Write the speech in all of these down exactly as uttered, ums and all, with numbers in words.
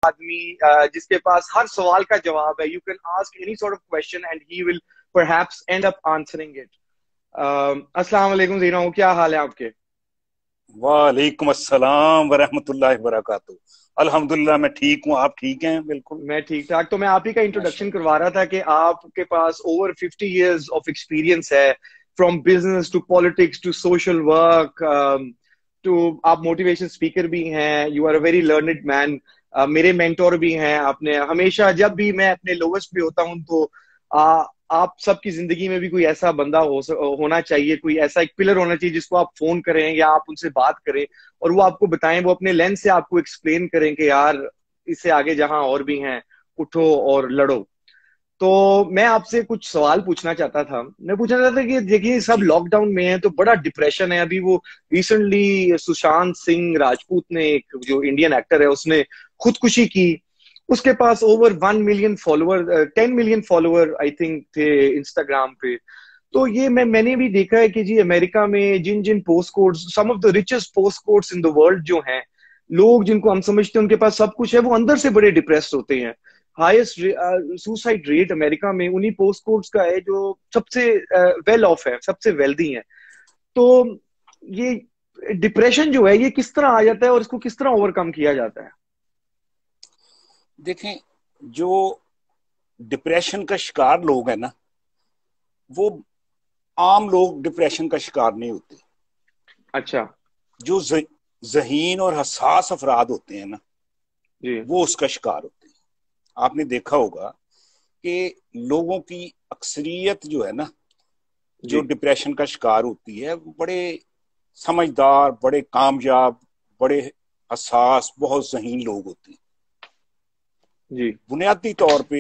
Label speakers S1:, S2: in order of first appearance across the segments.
S1: آدمی uh, جس کے پاس ہر سوال کا جواب ہے. You can ask any sort of question and he will perhaps end up answering it. السلام علیکم زینو، کیا حال ہے آپ کے؟
S2: وعلیکم السلام ورحمۃ اللہ وبرکاتہ. الحمدللہ میں ٹھیک ہوں، آپ ٹھیک ہیں؟ بالکل
S1: میں ٹھیک ٹھاک. تو میں آپ ہی کا انٹروڈکشن کروا رہا تھا کہ آپ کے پاس over fifty years of experience ہے، from business to politics to social work to آپ موٹیویشن اسپیکر بھی ہیں. You are a very learned man. میرے مینٹور بھی ہیں. آپ نے ہمیشہ جب بھی میں اپنے لوسٹ پہ ہوتا ہوں تو آپ سب کی زندگی میں بھی کوئی ایسا بندہ ہو ہونا چاہیے، کوئی ایسا ایک پلر ہونا چاہیے جس کو آپ فون کریں یا آپ ان سے بات کریں اور وہ آپ کو بتائیں، وہ اپنے لینس سے آپ کو ایکسپلین کریں کہ یار اس سے آگے جہاں اور بھی ہیں اٹھو اور لڑو. تو میں آپ سے کچھ سوال پوچھنا چاہتا تھا. میں پوچھنا چاہتا تھا کہ دیکھیے سب لاک ڈاؤن میں ہیں تو بڑا ڈپریشن ہے. ابھی وہ ریسنٹلی سشانت سنگھ راجپوت نے، ایک جو انڈین ایکٹر ہے، اس نے خودکشی کی. اس کے پاس over one million follower ten million follower I think تھے انسٹاگرام پہ. تو یہ میں میں نے بھی دیکھا ہے کہ جی امریکہ میں جن جن post codes, some of the richest post codes in the world جو ہیں، لوگ جن کو ہم سمجھتے ہیں ان کے پاس سب کچھ ہے، وہ اندر سے بڑے ڈپریسڈ ہوتے ہیں. ہائیسٹ سوسائڈ ریٹ امریکہ میں انہی پوسٹ کوڈز کا ہے جو سب سے ویل آف ہے، سب سے ویلدی ہیں. تو یہ ڈپریشن جو ہے یہ کس طرح آ جاتا ہے اور اس کو کس طرح اوور کم کیا جاتا ہے؟
S2: دیکھیں، جو ڈپریشن کا شکار لوگ ہیں نا، وہ عام لوگ ڈپریشن کا شکار نہیں ہوتے.
S1: اچھا.
S2: جو ذہین اور حساس افراد ہوتے ہیں نا،
S1: جی
S2: وہ اس کا شکار ہوتے ہیں. آپ نے دیکھا ہوگا کہ لوگوں کی اکثریت جو ہے نا، جو
S1: جی
S2: ڈپریشن کا شکار ہوتی ہے، وہ بڑے سمجھدار، بڑے کامیاب، بڑے حساس، بہت ذہین لوگ ہوتے ہیں.
S1: جی
S2: بنیادی طور پہ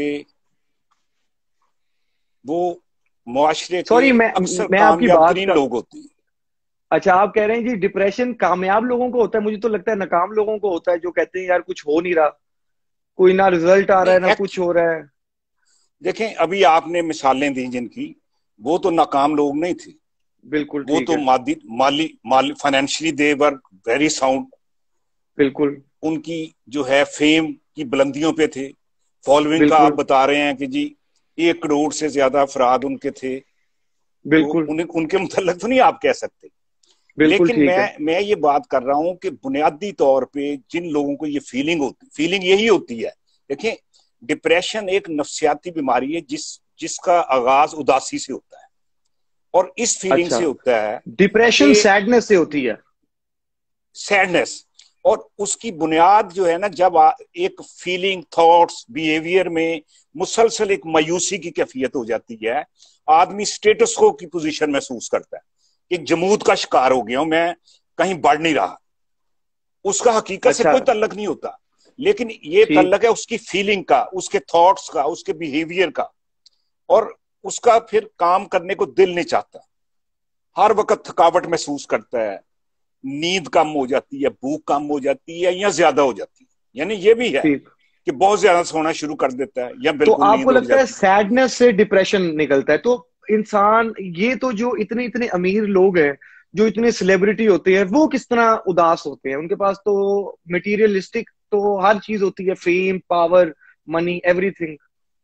S2: وہ معاشرے کے
S1: سوری میں
S2: اکثر
S1: میں آپ کی
S2: کامیاب
S1: بات
S2: ترین
S1: کا،
S2: لوگ ہوتے ہیں.
S1: اچھا آپ کہہ رہے ہیں جی ڈپریشن کامیاب لوگوں کو ہوتا ہے؟ مجھے تو لگتا ہے ناکام لوگوں کو ہوتا ہے، جو کہتے ہیں یار کچھ ہو نہیں رہا، کوئی نہ رزلٹ آ رہا ہے
S2: نہیں،
S1: نہ کچھ ہو رہا ہے.
S2: دیکھیں ابھی آپ نے مثالیں دی جن کی، وہ تو ناکام لوگ نہیں تھے.
S1: بالکل
S2: وہ
S1: ٹھیک
S2: تو
S1: ہے.
S2: مادی مالی مالی financially they were very sound.
S1: بالکل
S2: ان کی جو ہے فیم کی بلندیوں پہ تھے. فالوئنگ کا آپ
S1: بالکل
S2: بتا رہے ہیں کہ جی ایک کروڑ سے زیادہ افراد ان کے تھے. تو
S1: بالکل
S2: ان ان کے متعلق تو نہیں آپ کہہ سکتے.
S1: بالکل
S2: لیکن
S1: ٹھیک
S2: میں
S1: ہے.
S2: میں یہ بات کر رہا ہوں کہ بنیادی طور پہ جن لوگوں کو یہ فیلنگ ہوتی فیلنگ یہی ہوتی ہے. دیکھیں، ڈپریشن ایک نفسیاتی بیماری ہے جس جس کا آغاز اداسی سے ہوتا ہے اور اس فیلنگ
S1: اچھا،
S2: سے ہوتا ہے
S1: ڈپریشن
S2: کہ
S1: سیڈنس سے ہوتی ہے.
S2: سیڈنس. اور اس کی بنیاد جو ہے نا، جب ایک فیلنگ، تھاٹس، بیہیویئر میں مسلسل ایک مایوسی کی کیفیت ہو جاتی ہے، آدمی سٹیٹس کو کی پوزیشن محسوس کرتا ہے کہ جمود کا شکار ہو گیا ہوں میں، کہیں بڑھ نہیں رہا. اس کا حقیقت سے
S1: اچھا
S2: کوئی تعلق نہیں ہوتا، لیکن یہ
S1: ٹھیک.
S2: تعلق ہے اس کی فیلنگ کا، اس کے تھاٹس کا، اس کے بیہیویئر کا. اور اس کا پھر کام کرنے کو دل نہیں چاہتا، ہر وقت تھکاوٹ محسوس کرتا ہے، نیند کم ہو جاتی ہے، بھوک کم ہو جاتی ہے یا زیادہ ہو جاتی ہے. یعنی یہ بھی ہے
S1: ٹھیک.
S2: کہ بہت زیادہ سونا شروع کر دیتا ہے یا
S1: تو
S2: بالکل
S1: آپ
S2: نیند
S1: کو
S2: اڑ
S1: لگتا ہے
S2: جاتی ہے.
S1: سیڈنس سے ڈپریشن نکلتا ہے؟ تو انسان یہ تو جو اتنے اتنے امیر لوگ ہیں، جو اتنے سیلیبریٹی ہوتے ہیں، وہ کس طرح اداس ہوتے ہیں؟ ان کے پاس تو مٹیریلسٹک تو ہر چیز ہوتی ہے، fame, power, money, everything.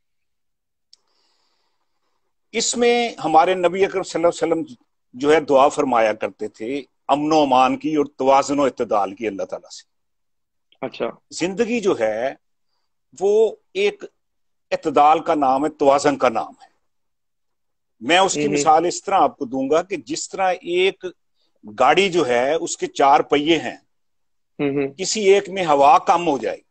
S2: اس میں ہمارے نبی اکرم صلی اللہ علیہ وسلم جو ہے دعا فرمایا کرتے تھے امن و امان کی اور توازن و اعتدال کی اللہ تعالیٰ سے.
S1: اچھا.
S2: زندگی جو ہے وہ ایک اعتدال کا نام ہے، توازن کا نام ہے. میں اس کی مثال اس طرح آپ کو دوں گا کہ جس طرح ایک گاڑی جو ہے اس کے چار پہیے ہیں، کسی ایک میں ہوا کم ہو جائے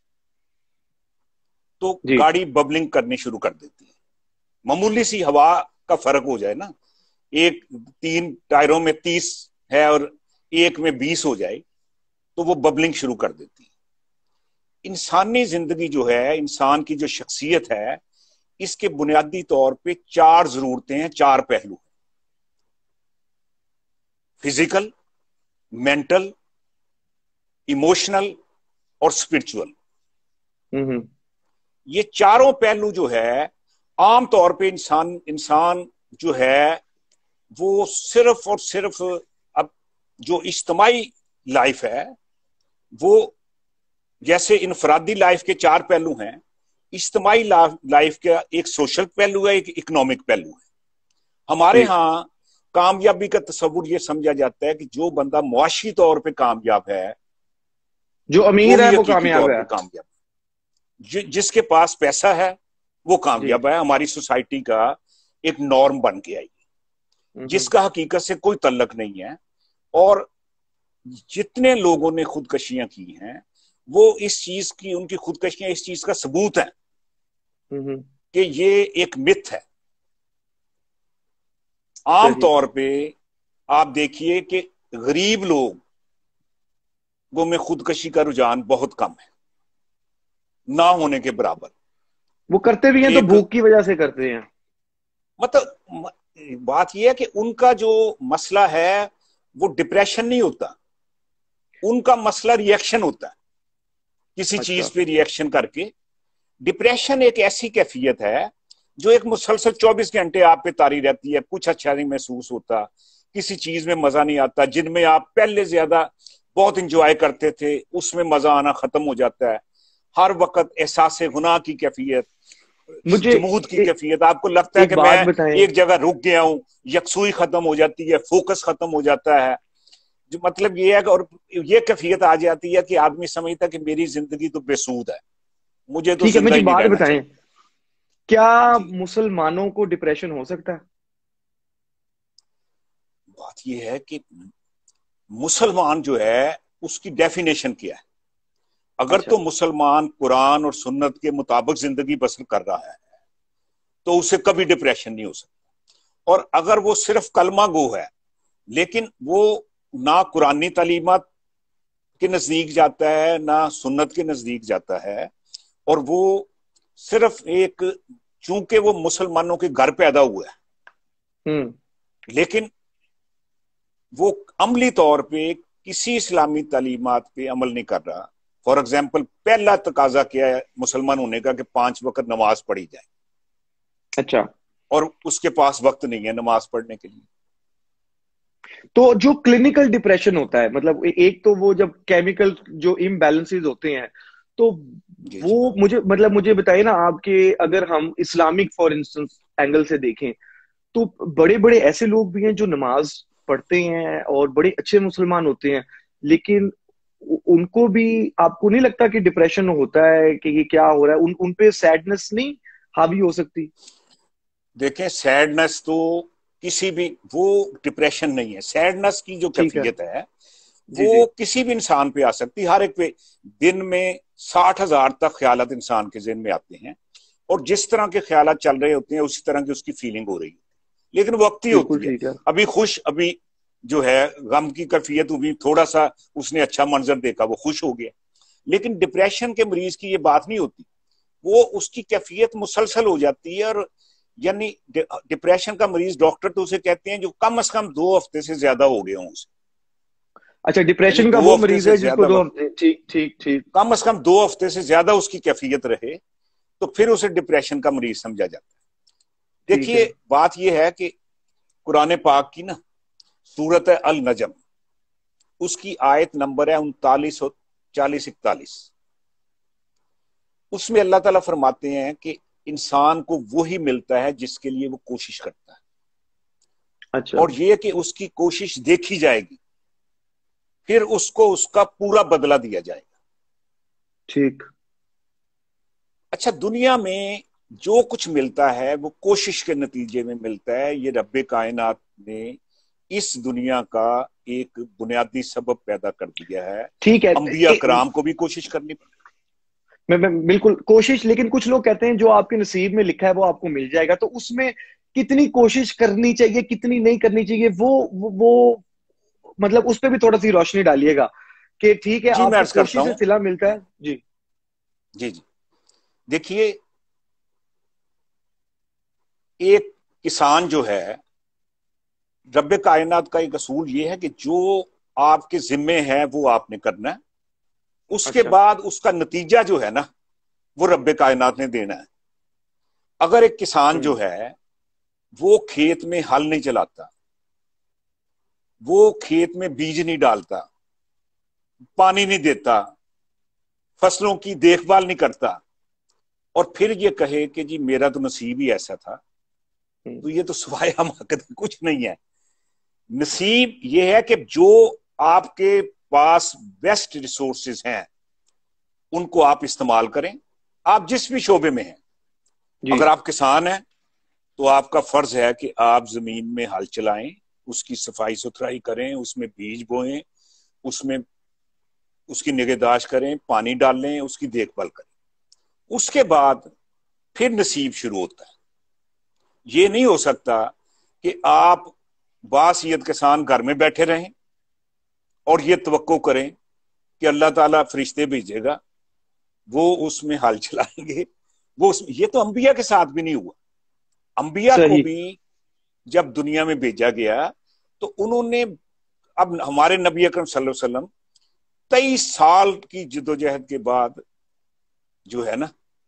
S2: تو
S1: جی
S2: گاڑی ببلنگ کرنی شروع کر دیتی ہے. معمولی سی ہوا کا فرق ہو جائے نا، ایک تین ٹائروں میں تیس ہے اور ایک میں بیس ہو جائے تو وہ ببلنگ شروع کر دیتی ہے. انسانی زندگی جو ہے، انسان کی جو شخصیت ہے، اس کے بنیادی طور پہ چار ضرورتیں ہیں، چار پہلو: فزیکل، مینٹل، ایموشنل اور اسپرچول. یہ چاروں پہلو جو ہے عام طور پہ انسان انسان جو ہے وہ صرف اور صرف اب جو اجتماعی لائف ہے وہ جیسے انفرادی لائف کے چار پہلو ہیں، اجتماعی لائف کا ایک سوشل پہلو ہے، ایک اکنامک پہلو ہے۔ ہمارے ہاں کامیابی کا تصور یہ سمجھا جاتا ہے کہ جو بندہ معاشی طور پہ کامیاب ہے،
S1: جو امیر ہے وہ کامیاب ہے،
S2: کامیاب جس کے پاس پیسہ ہے وہ کامیاب ہے۔ ہماری سوسائٹی کا ایک نارم بن کے آئی، جس کا حقیقت سے کوئی تعلق نہیں ہے۔ اور جتنے لوگوں نے خودکشیاں کی ہیں وہ اس چیز کی، ان کی خودکشیاں اس چیز کا ثبوت ہے کہ یہ ایک متھ ہے۔ عام طور پہ آپ دیکھیے کہ غریب لوگوں میں خودکشی کا رجحان بہت کم ہے، نہ ہونے کے برابر۔
S1: وہ کرتے بھی ہیں تو بھوک کی وجہ سے کرتے ہیں۔
S2: مطلب بات یہ ہے کہ ان کا جو مسئلہ ہے وہ ڈپریشن نہیں ہوتا، ان کا مسئلہ ری ایکشن ہوتا ہے، کسی چیز پہ ری ایکشن کر کے۔ ڈپریشن ایک ایسی کیفیت ہے جو ایک مسلسل چوبیس گھنٹے آپ پہ طاری رہتی ہے، کچھ اچھا نہیں محسوس ہوتا، کسی چیز میں مزہ نہیں آتا، جن میں آپ پہلے زیادہ بہت انجوائے کرتے تھے اس میں مزہ آنا ختم ہو جاتا ہے۔ ہر وقت احساس گناہ کی کیفیت، جمود کی کیفیت، آپ کو لگتا ہے کہ میں ایک جگہ رک گیا ہوں، یکسوئی ختم ہو جاتی ہے، فوکس ختم ہو جاتا ہے۔ جو مطلب یہ ہے کہ اور یہ کیفیت آ جاتی ہے کہ آدمی سمجھتا ہے کہ میری زندگی تو بے سود ہے، مجھے تو زندہ ہی نہیں رہنا چاہیے۔
S1: کیا مسلمانوں کو ڈپریشن ہو سکتا ہے؟
S2: بات یہ ہے کہ مسلمان جو ہے اس کی ڈیفینیشن کیا ہے۔ اگر تو مسلمان قرآن اور سنت کے مطابق زندگی بسر کر رہا ہے تو اسے کبھی ڈپریشن نہیں ہو سکتا۔ اور اگر وہ صرف کلمہ گو ہے لیکن وہ نہ قرآنی تعلیمات کے نزدیک جاتا ہے نہ سنت کے نزدیک جاتا ہے، اور وہ صرف ایک، چونکہ وہ مسلمانوں کے گھر پیدا ہوا ہے لیکن وہ عملی طور پہ کسی اسلامی تعلیمات پہ عمل نہیں کر رہا۔ فار ایگزامپل، پہلا تقاضا کیا ہے مسلمان ہونے کا کہ پانچ وقت نماز پڑھی جائے،
S1: اچھا،
S2: اور اس کے پاس وقت نہیں ہے نماز پڑھنے کے لیے۔
S1: تو جو کلینکل ڈپریشن ہوتا ہے، مطلب ایک تو وہ جب کیمیکل جو امبیلنسز ہوتے ہیں تو
S2: جی
S1: وہ
S2: جی
S1: مجھے مطلب مجھے بتائیے نا آپ کے، اگر ہم اسلامک فار انسٹنس اینگل سے دیکھیں تو بڑے بڑے ایسے لوگ بھی ہیں جو نماز پڑھتے ہیں اور بڑے اچھے مسلمان ہوتے ہیں، لیکن ان کو بھی آپ کو نہیں لگتا کہ ڈپریشن ہوتا ہے کہ یہ کیا ہو رہا ہے؟ ان, ان پہ سیڈنس نہیں حاوی ہو سکتی؟
S2: دیکھیں، سیڈنس تو کسی بھی، وہ ڈپریشن نہیں ہے۔ سیڈنس کی جو کیفیت ہے وہ کسی بھی انسان پہ آ سکتی، ہر ایک پہ۔ دن میں ساٹھ ہزار تک خیالات انسان کے ذہن میں آتے ہیں، اور جس طرح کے خیالات چل رہے ہوتے ہیں اسی طرح کی اس کی فیلنگ ہو رہی ہے، لیکن وقتی ہوتی ہے۔ ابھی خوش، ابھی جو ہے غم کی کیفیت ہوئی، تھوڑا سا اس نے اچھا منظر دیکھا وہ خوش ہو گیا، لیکن ڈپریشن کے مریض کی یہ بات نہیں ہوتی، وہ اس کی کیفیت مسلسل ہو جاتی ہے۔ اور یعنی ڈپریشن کا مریض ڈاکٹر تو اسے کہتے ہیں جو کم از کم دو ہفتے سے زیادہ ہو گئے ہوں اسے۔
S1: اچھا، ڈپریشن کا وہ مریض ہے جس کو دو ہفتے، ٹھیک ٹھیک ٹھیک
S2: کم از کم دو ہفتے سے زیادہ اس کی کیفیت رہے تو پھر اسے ڈپریشن کا مریض سمجھا جاتا ہے۔ دیکھیے، بات یہ ہے کہ قرآن پاک کی نا سورت النجم، اس کی آیت نمبر ہے انتالیس اور چالیس اکتالیس، اس میں اللہ تعالیٰ فرماتے ہیں کہ انسان کو وہی ملتا ہے جس کے لیے وہ کوشش کرتا ہے،
S1: اچھا،
S2: اور یہ کہ اس کی کوشش دیکھی جائے گی، پھر اس کو اس کا پورا بدلہ دیا جائے گا۔
S1: ٹھیک۔
S2: اچھا، دنیا میں جو کچھ ملتا ہے وہ کوشش کے نتیجے میں ملتا ہے۔ یہ رب کائنات نے اس دنیا کا ایک بنیادی سبب پیدا کر دیا ہے۔
S1: ٹھیک ہے،
S2: انبیاء کرام کو بھی کوشش کرنی پڑتی
S1: میں بالکل کوشش، لیکن کچھ لوگ کہتے ہیں جو آپ کے نصیب میں لکھا ہے وہ آپ کو مل جائے گا، تو اس میں کتنی کوشش کرنی چاہیے، کتنی نہیں کرنی چاہیے، وہ وہ مطلب اس پہ بھی تھوڑا سی روشنی ڈالیے گا کہ ٹھیک ہے
S2: جی
S1: آپ
S2: میں
S1: کو
S2: عرض کرتا
S1: کوشش سے
S2: ہوں۔
S1: صلہ ملتا ہے۔ جی
S2: جی جی دیکھیے، ایک کسان جو ہے، رب کائنات کا ایک اصول یہ ہے کہ جو آپ کے ذمے ہے وہ آپ نے کرنا ہے، اس کے بعد اس کا نتیجہ جو ہے نا وہ رب کائنات نے دینا ہے۔ اگر ایک کسان جو ہے وہ کھیت میں ہل نہیں چلاتا، وہ کھیت میں بیج نہیں ڈالتا، پانی نہیں دیتا، فصلوں کی دیکھ بھال نہیں کرتا اور پھر یہ کہے کہ جی میرا تو نصیب ہی ایسا تھا، تو یہ تو سوائے حماقت کچھ نہیں ہے. نصیب یہ ہے کہ جو آپ کے پاس بیسٹ ریسورسز ہیں ان کو آپ استعمال کریں. آپ جس بھی شعبے میں ہیں،
S1: جی
S2: اگر آپ کسان ہیں تو آپ کا فرض ہے کہ آپ زمین میں ہل چلائیں، اس کی صفائی ستھرائی کریں، اس میں بیج بوئیں، اس میں اس کی نگہداشت کریں، پانی ڈالیں، اس کی دیکھ بھال کریں. اس کے بعد پھر نصیب شروع ہوتا ہے. یہ نہیں ہو سکتا کہ آپ باصیت کسان گھر میں بیٹھے رہیں اور یہ توقع کریں کہ اللہ تعالیٰ فرشتے بھیجے گا، وہ اس میں ہل چلائیں گے. وہ اس میں یہ تو انبیاء کے ساتھ بھی نہیں ہوا. انبیاء کو
S1: صحیح.
S2: بھی جب دنیا میں بھیجا گیا تو انہوں نے، اب ہمارے نبی اکرم صلی اللہ علیہ وسلم تیئیس سال کی جدوجہد کے بعد جو ہے نا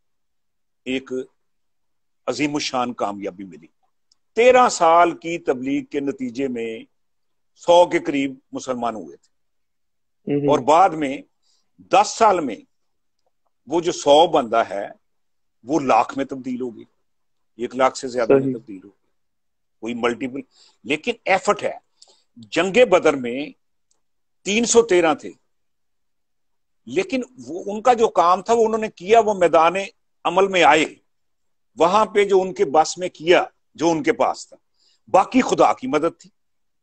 S2: ایک عظیم الشان کامیابی ملی. تیرہ سال کی تبلیغ کے نتیجے میں سو کے قریب مسلمان ہوئے تھے، اور بعد میں دس سال میں وہ جو سو بندہ ہے وہ لاکھ میں تبدیل ہوگی، ایک لاکھ سے زیادہ میں
S1: صحیح.
S2: تبدیل ہوگی. کوئی ملٹیپل، لیکن ایفرٹ ہے. جنگ بدر میں تین سو تیرہ تھے، لیکن وہ ان کا جو کام تھا وہ انہوں نے کیا، وہ میدان عمل میں آئے، وہاں پہ جو ان کے بس میں کیا جو ان کے پاس تھا، باقی خدا کی مدد تھی.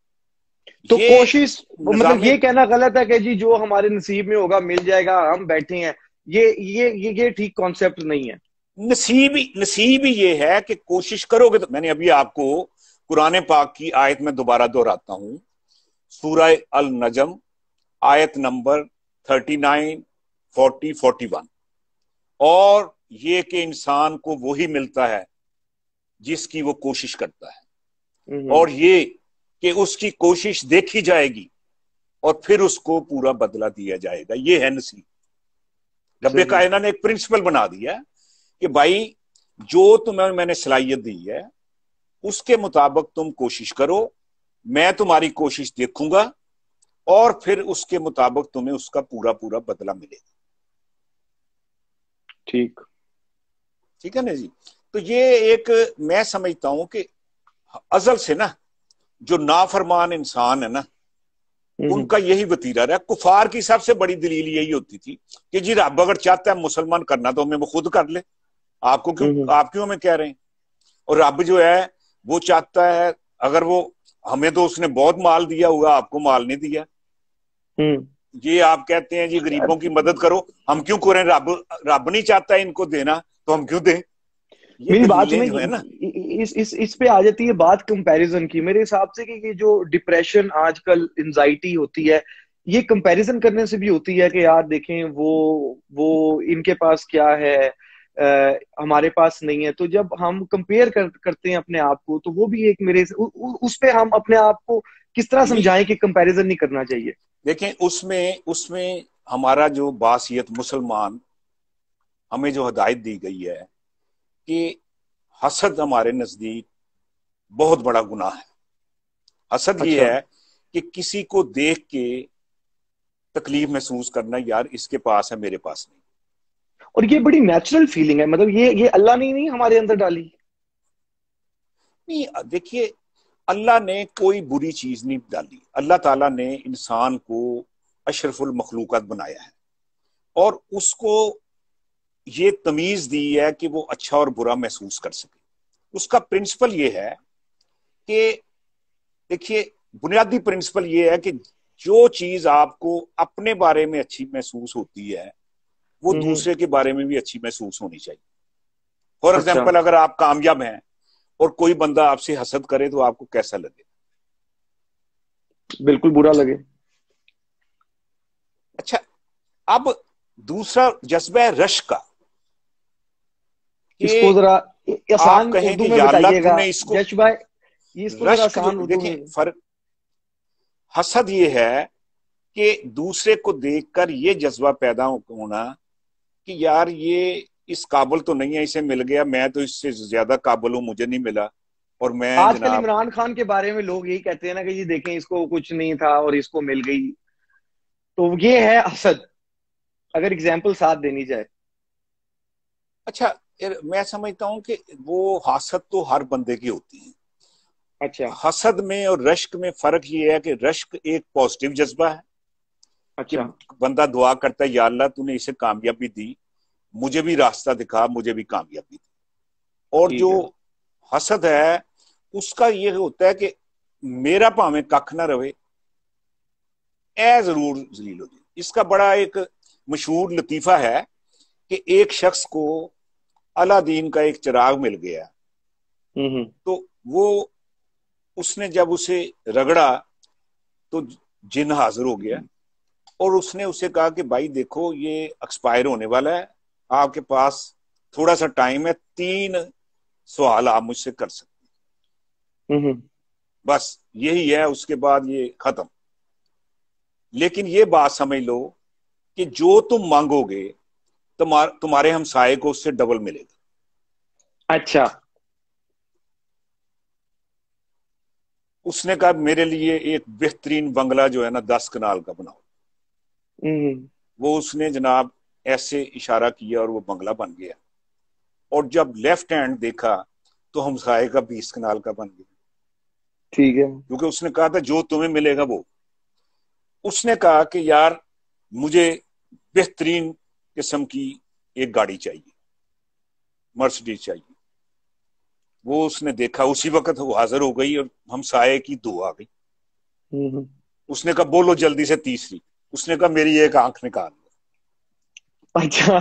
S1: تو
S2: یہ
S1: کوشش، مطلب یہ کہنا غلط ہے کہ جی جو ہمارے نصیب میں ہوگا مل جائے گا، ہم بیٹھے ہیں، یہ یہ یہ یہ ٹھیک کانسیپٹ نہیں ہے.
S2: نصیب نصیب ہی یہ ہے کہ کوشش کرو گے. تو میں نے ابھی آپ کو قرآن پاک کی آیت میں دوبارہ دہراتا ہوں، سورہ النجم آیت نمبر thirty nine forty forty one, اور یہ کہ انسان کو وہی ملتا ہے جس کی وہ کوشش کرتا ہے، اور یہ کہ اس کی کوشش دیکھی جائے گی اور پھر اس کو پورا بدلہ دیا جائے گا. یہ ہے نصیب. رب کائنات نے ایک پرنسپل بنا دیا کہ بھائی جو تمہیں میں نے صلاحیت دی ہے اس کے مطابق تم کوشش کرو، میں تمہاری کوشش دیکھوں گا اور پھر اس کے مطابق تمہیں اس کا پورا پورا بدلہ ملے گا.
S1: ٹھیک
S2: ٹھیک ہے نا جی. تو یہ ایک میں سمجھتا ہوں کہ ازل سے نا جو نافرمان انسان ہے نا ان کا یہی وتیرہ رہا. کفار کی سب سے بڑی دلیل یہی ہوتی تھی کہ جی رب اگر چاہتا ہے مسلمان کرنا تو ہمیں وہ خود کر لے، آپ کو کیوں آپ کیوں ہمیں کہہ رہے ہیں. اور رب جو ہے وہ چاہتا ہے، اگر وہ ہمیں تو اس نے بہت مال دیا ہوگا، آپ کو مال نہیں دیا. یہ آپ کہتے ہیں جی غریبوں کی مدد کرو، ہم کیوں کریں؟ رب رب نہیں چاہتا ہے ان کو دینا تو ہم کیوں دیں؟
S1: میری بات سنیں، اس اس اس پہ آ جاتی ہے بات کمپیریزن کی میرے حساب سے، کہ یہ جو ڈپریشن آج کل انزائٹی ہوتی ہے یہ کمپیریزن کرنے سے بھی ہوتی ہے کہ یار دیکھیں وہ وہ ان کے پاس کیا ہے ہمارے پاس نہیں ہے. تو جب ہم کمپیئر کرتے ہیں اپنے آپ کو تو وہ بھی ایک میرے اس پہ ہم اپنے آپ کو کس طرح سمجھائیں کہ کمپیریزن نہیں کرنا چاہیے.
S2: دیکھیں اس میں اس میں ہمارا جو باصیت مسلمان ہمیں جو ہدایت دی گئی ہے کہ حسد ہمارے نزدیک بہت بڑا گناہ ہے. حسد یہ ہے کہ کسی کو دیکھ کے تکلیف محسوس کرنا، یار اس کے پاس ہے میرے پاس نہیں.
S1: اور یہ بڑی نیچرل فیلنگ ہے، مطلب یہ یہ اللہ نے نہیں ہمارے اندر ڈالی.
S2: نہیں دیکھیے، اللہ نے کوئی بری چیز نہیں ڈالی. اللہ تعالیٰ نے انسان کو اشرف المخلوقات بنایا ہے اور اس کو یہ تمیز دی ہے کہ وہ اچھا اور برا محسوس کر سکے. اس کا پرنسپل یہ ہے کہ دیکھیے بنیادی پرنسپل یہ ہے کہ جو چیز آپ کو اپنے بارے میں اچھی محسوس ہوتی ہے وہ دوسرے کے بارے میں بھی اچھی محسوس ہونی چاہیے. فار ایگزامپل اگر آپ کامیاب ہیں اور کوئی بندہ آپ سے حسد کرے تو آپ کو کیسا لگے؟
S1: بالکل برا لگے.
S2: اچھا، اب دوسرا جذبہ رشک کا،
S1: اس کو ذرا آسان
S2: آپ کہیں
S1: اردو
S2: کہ
S1: میں
S2: یا اللہ
S1: بتائیے
S2: تو
S1: گا
S2: نے اس کو
S1: جش بھائی، اس کو ذرا
S2: رشک.
S1: آسان اردو
S2: دیکھیں
S1: میں.
S2: فرق حسد یہ ہے کہ دوسرے کو دیکھ کر یہ جذبہ پیدا ہونا کہ یار یہ اس قابل تو نہیں ہے، اسے مل گیا، میں تو اس سے زیادہ قابل ہوں، مجھے نہیں ملا. اور میں
S1: آج کل
S2: جناب
S1: عمران خان کے بارے میں لوگ یہی کہتے ہیں نا کہ یہ دیکھیں اس کو کچھ نہیں تھا اور اس کو مل گئی، تو یہ ہے حسد. اگر ایگزامپل ساتھ دینی جائے.
S2: اچھا میں سمجھتا ہوں کہ وہ حسد تو ہر بندے کی ہوتی ہے.
S1: اچھا.
S2: حسد میں اور رشک میں فرق یہ ہے کہ رشک ایک پازیٹیو جذبہ ہے کہ
S1: اچھا.
S2: بندہ دعا کرتا ہے یا اللہ تو نے اسے کامیابی دی, مجھے بھی راستہ دکھا, مجھے بھی کامیابی دی. اور
S1: ٹھیک
S2: جو
S1: ہے.
S2: حسد ہے اس کا یہ ہوتا ہے کہ میرا پاویں ککھ نہ رہے, اے ضرور ذلیل ہو جائے. اس کا بڑا ایک مشہور لطیفہ ہے کہ ایک شخص کو الادین کا ایک چراغ مل گیا,
S1: ہوں
S2: تو وہ اس نے جب اسے رگڑا تو جن حاضر ہو گیا, اور اس نے اسے کہا کہ بھائی دیکھو یہ ایکسپائر ہونے والا ہے, آپ کے پاس تھوڑا سا ٹائم ہے, تین سوال آپ مجھ سے کر سکتے ہیں,
S1: ہوں
S2: بس یہی ہے, اس کے بعد یہ ختم. لیکن یہ بات سمجھ لو کہ جو تم مانگو گے تمہارے ہمسائے کو اس سے ڈبل ملے گا.
S1: اچھا.
S2: اس نے کہا میرے لیے ایک بہترین بنگلہ جو ہے نا دس کنال کا بناؤ.
S1: ہوں
S2: وہ اس نے جناب ایسے اشارہ کیا اور وہ بنگلہ بن گیا, اور جب لیفٹ ہینڈ دیکھا تو ہمسائے کا بیس کنال کا بن گیا.
S1: ٹھیک ہے.
S2: کیونکہ اس نے کہا تھا جو تمہیں ملے گا وہ. اس نے کہا کہ یار مجھے بہترین قسم کی ایک گاڑی چاہیے, مرسڈیز چاہیے. وہ اس نے دیکھا, اسی وقت وہ حاضر ہو گئی اور ہمسائے کی دو آ گئی.
S1: ہوں
S2: اس نے کہا بولو جلدی سے تیسری. اس نے کہا میری ایک آنکھ نکال دو.
S1: اچھا.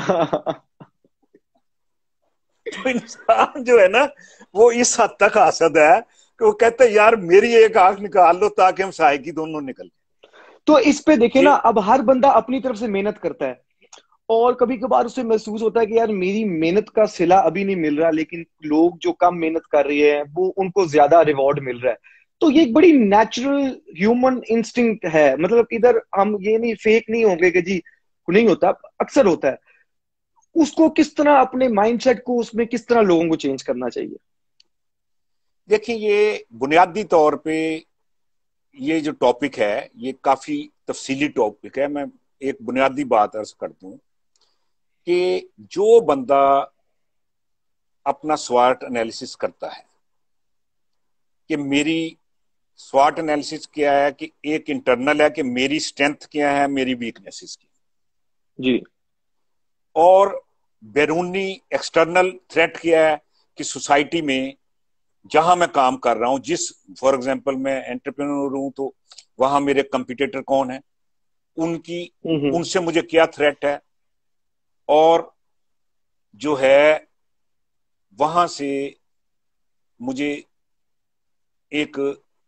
S2: تو انسان جو ہے نا وہ اس حد تک حاسد ہے کہ وہ کہتا ہے یار میری ایک آنکھ نکال لو تاکہ ہمسائے کی دونوں نکل.
S1: تو اس پہ دیکھیں نا, اب ہر بندہ اپنی طرف سے محنت کرتا ہے, اور کبھی کبھار اسے محسوس ہوتا ہے کہ یار میری محنت کا صلہ ابھی نہیں مل رہا, لیکن لوگ جو کم محنت کر رہے ہیں وہ ان کو زیادہ ریوارڈ مل رہا ہے. تو یہ ایک بڑی نیچرل ہیومن انسٹنکٹ ہے. مطلب ادھر ہم یہ نہیں فیک نہیں ہوں گے کہ جی نہیں ہوتا, اکثر ہوتا ہے. اس کو کس طرح اپنے مائنڈ سیٹ کو اس میں کس طرح لوگوں کو چینج کرنا چاہیے؟
S2: دیکھیں یہ بنیادی طور پہ یہ جو ٹاپک ہے یہ کافی تفصیلی ٹاپک ہے. میں ایک بنیادی بات عرض کر دوں کہ جو بندہ اپنا سوارٹ انالیسس کرتا ہے کہ میری سوارٹ انالیسس کیا ہے, کہ ایک انٹرنل ہے کہ میری اسٹرینتھ کیا ہے, میری ویکنیسز کی
S1: جی,
S2: اور بیرونی ایکسٹرنل تھریٹ کیا ہے کہ سوسائٹی میں جہاں میں کام کر رہا ہوں, جس فار ایگزامپل میں انٹرپرینور ہوں تو وہاں میرے کمپیٹیٹر کون ہیں, ان کی ان سے مجھے کیا تھریٹ ہے, اور جو ہے وہاں سے مجھے ایک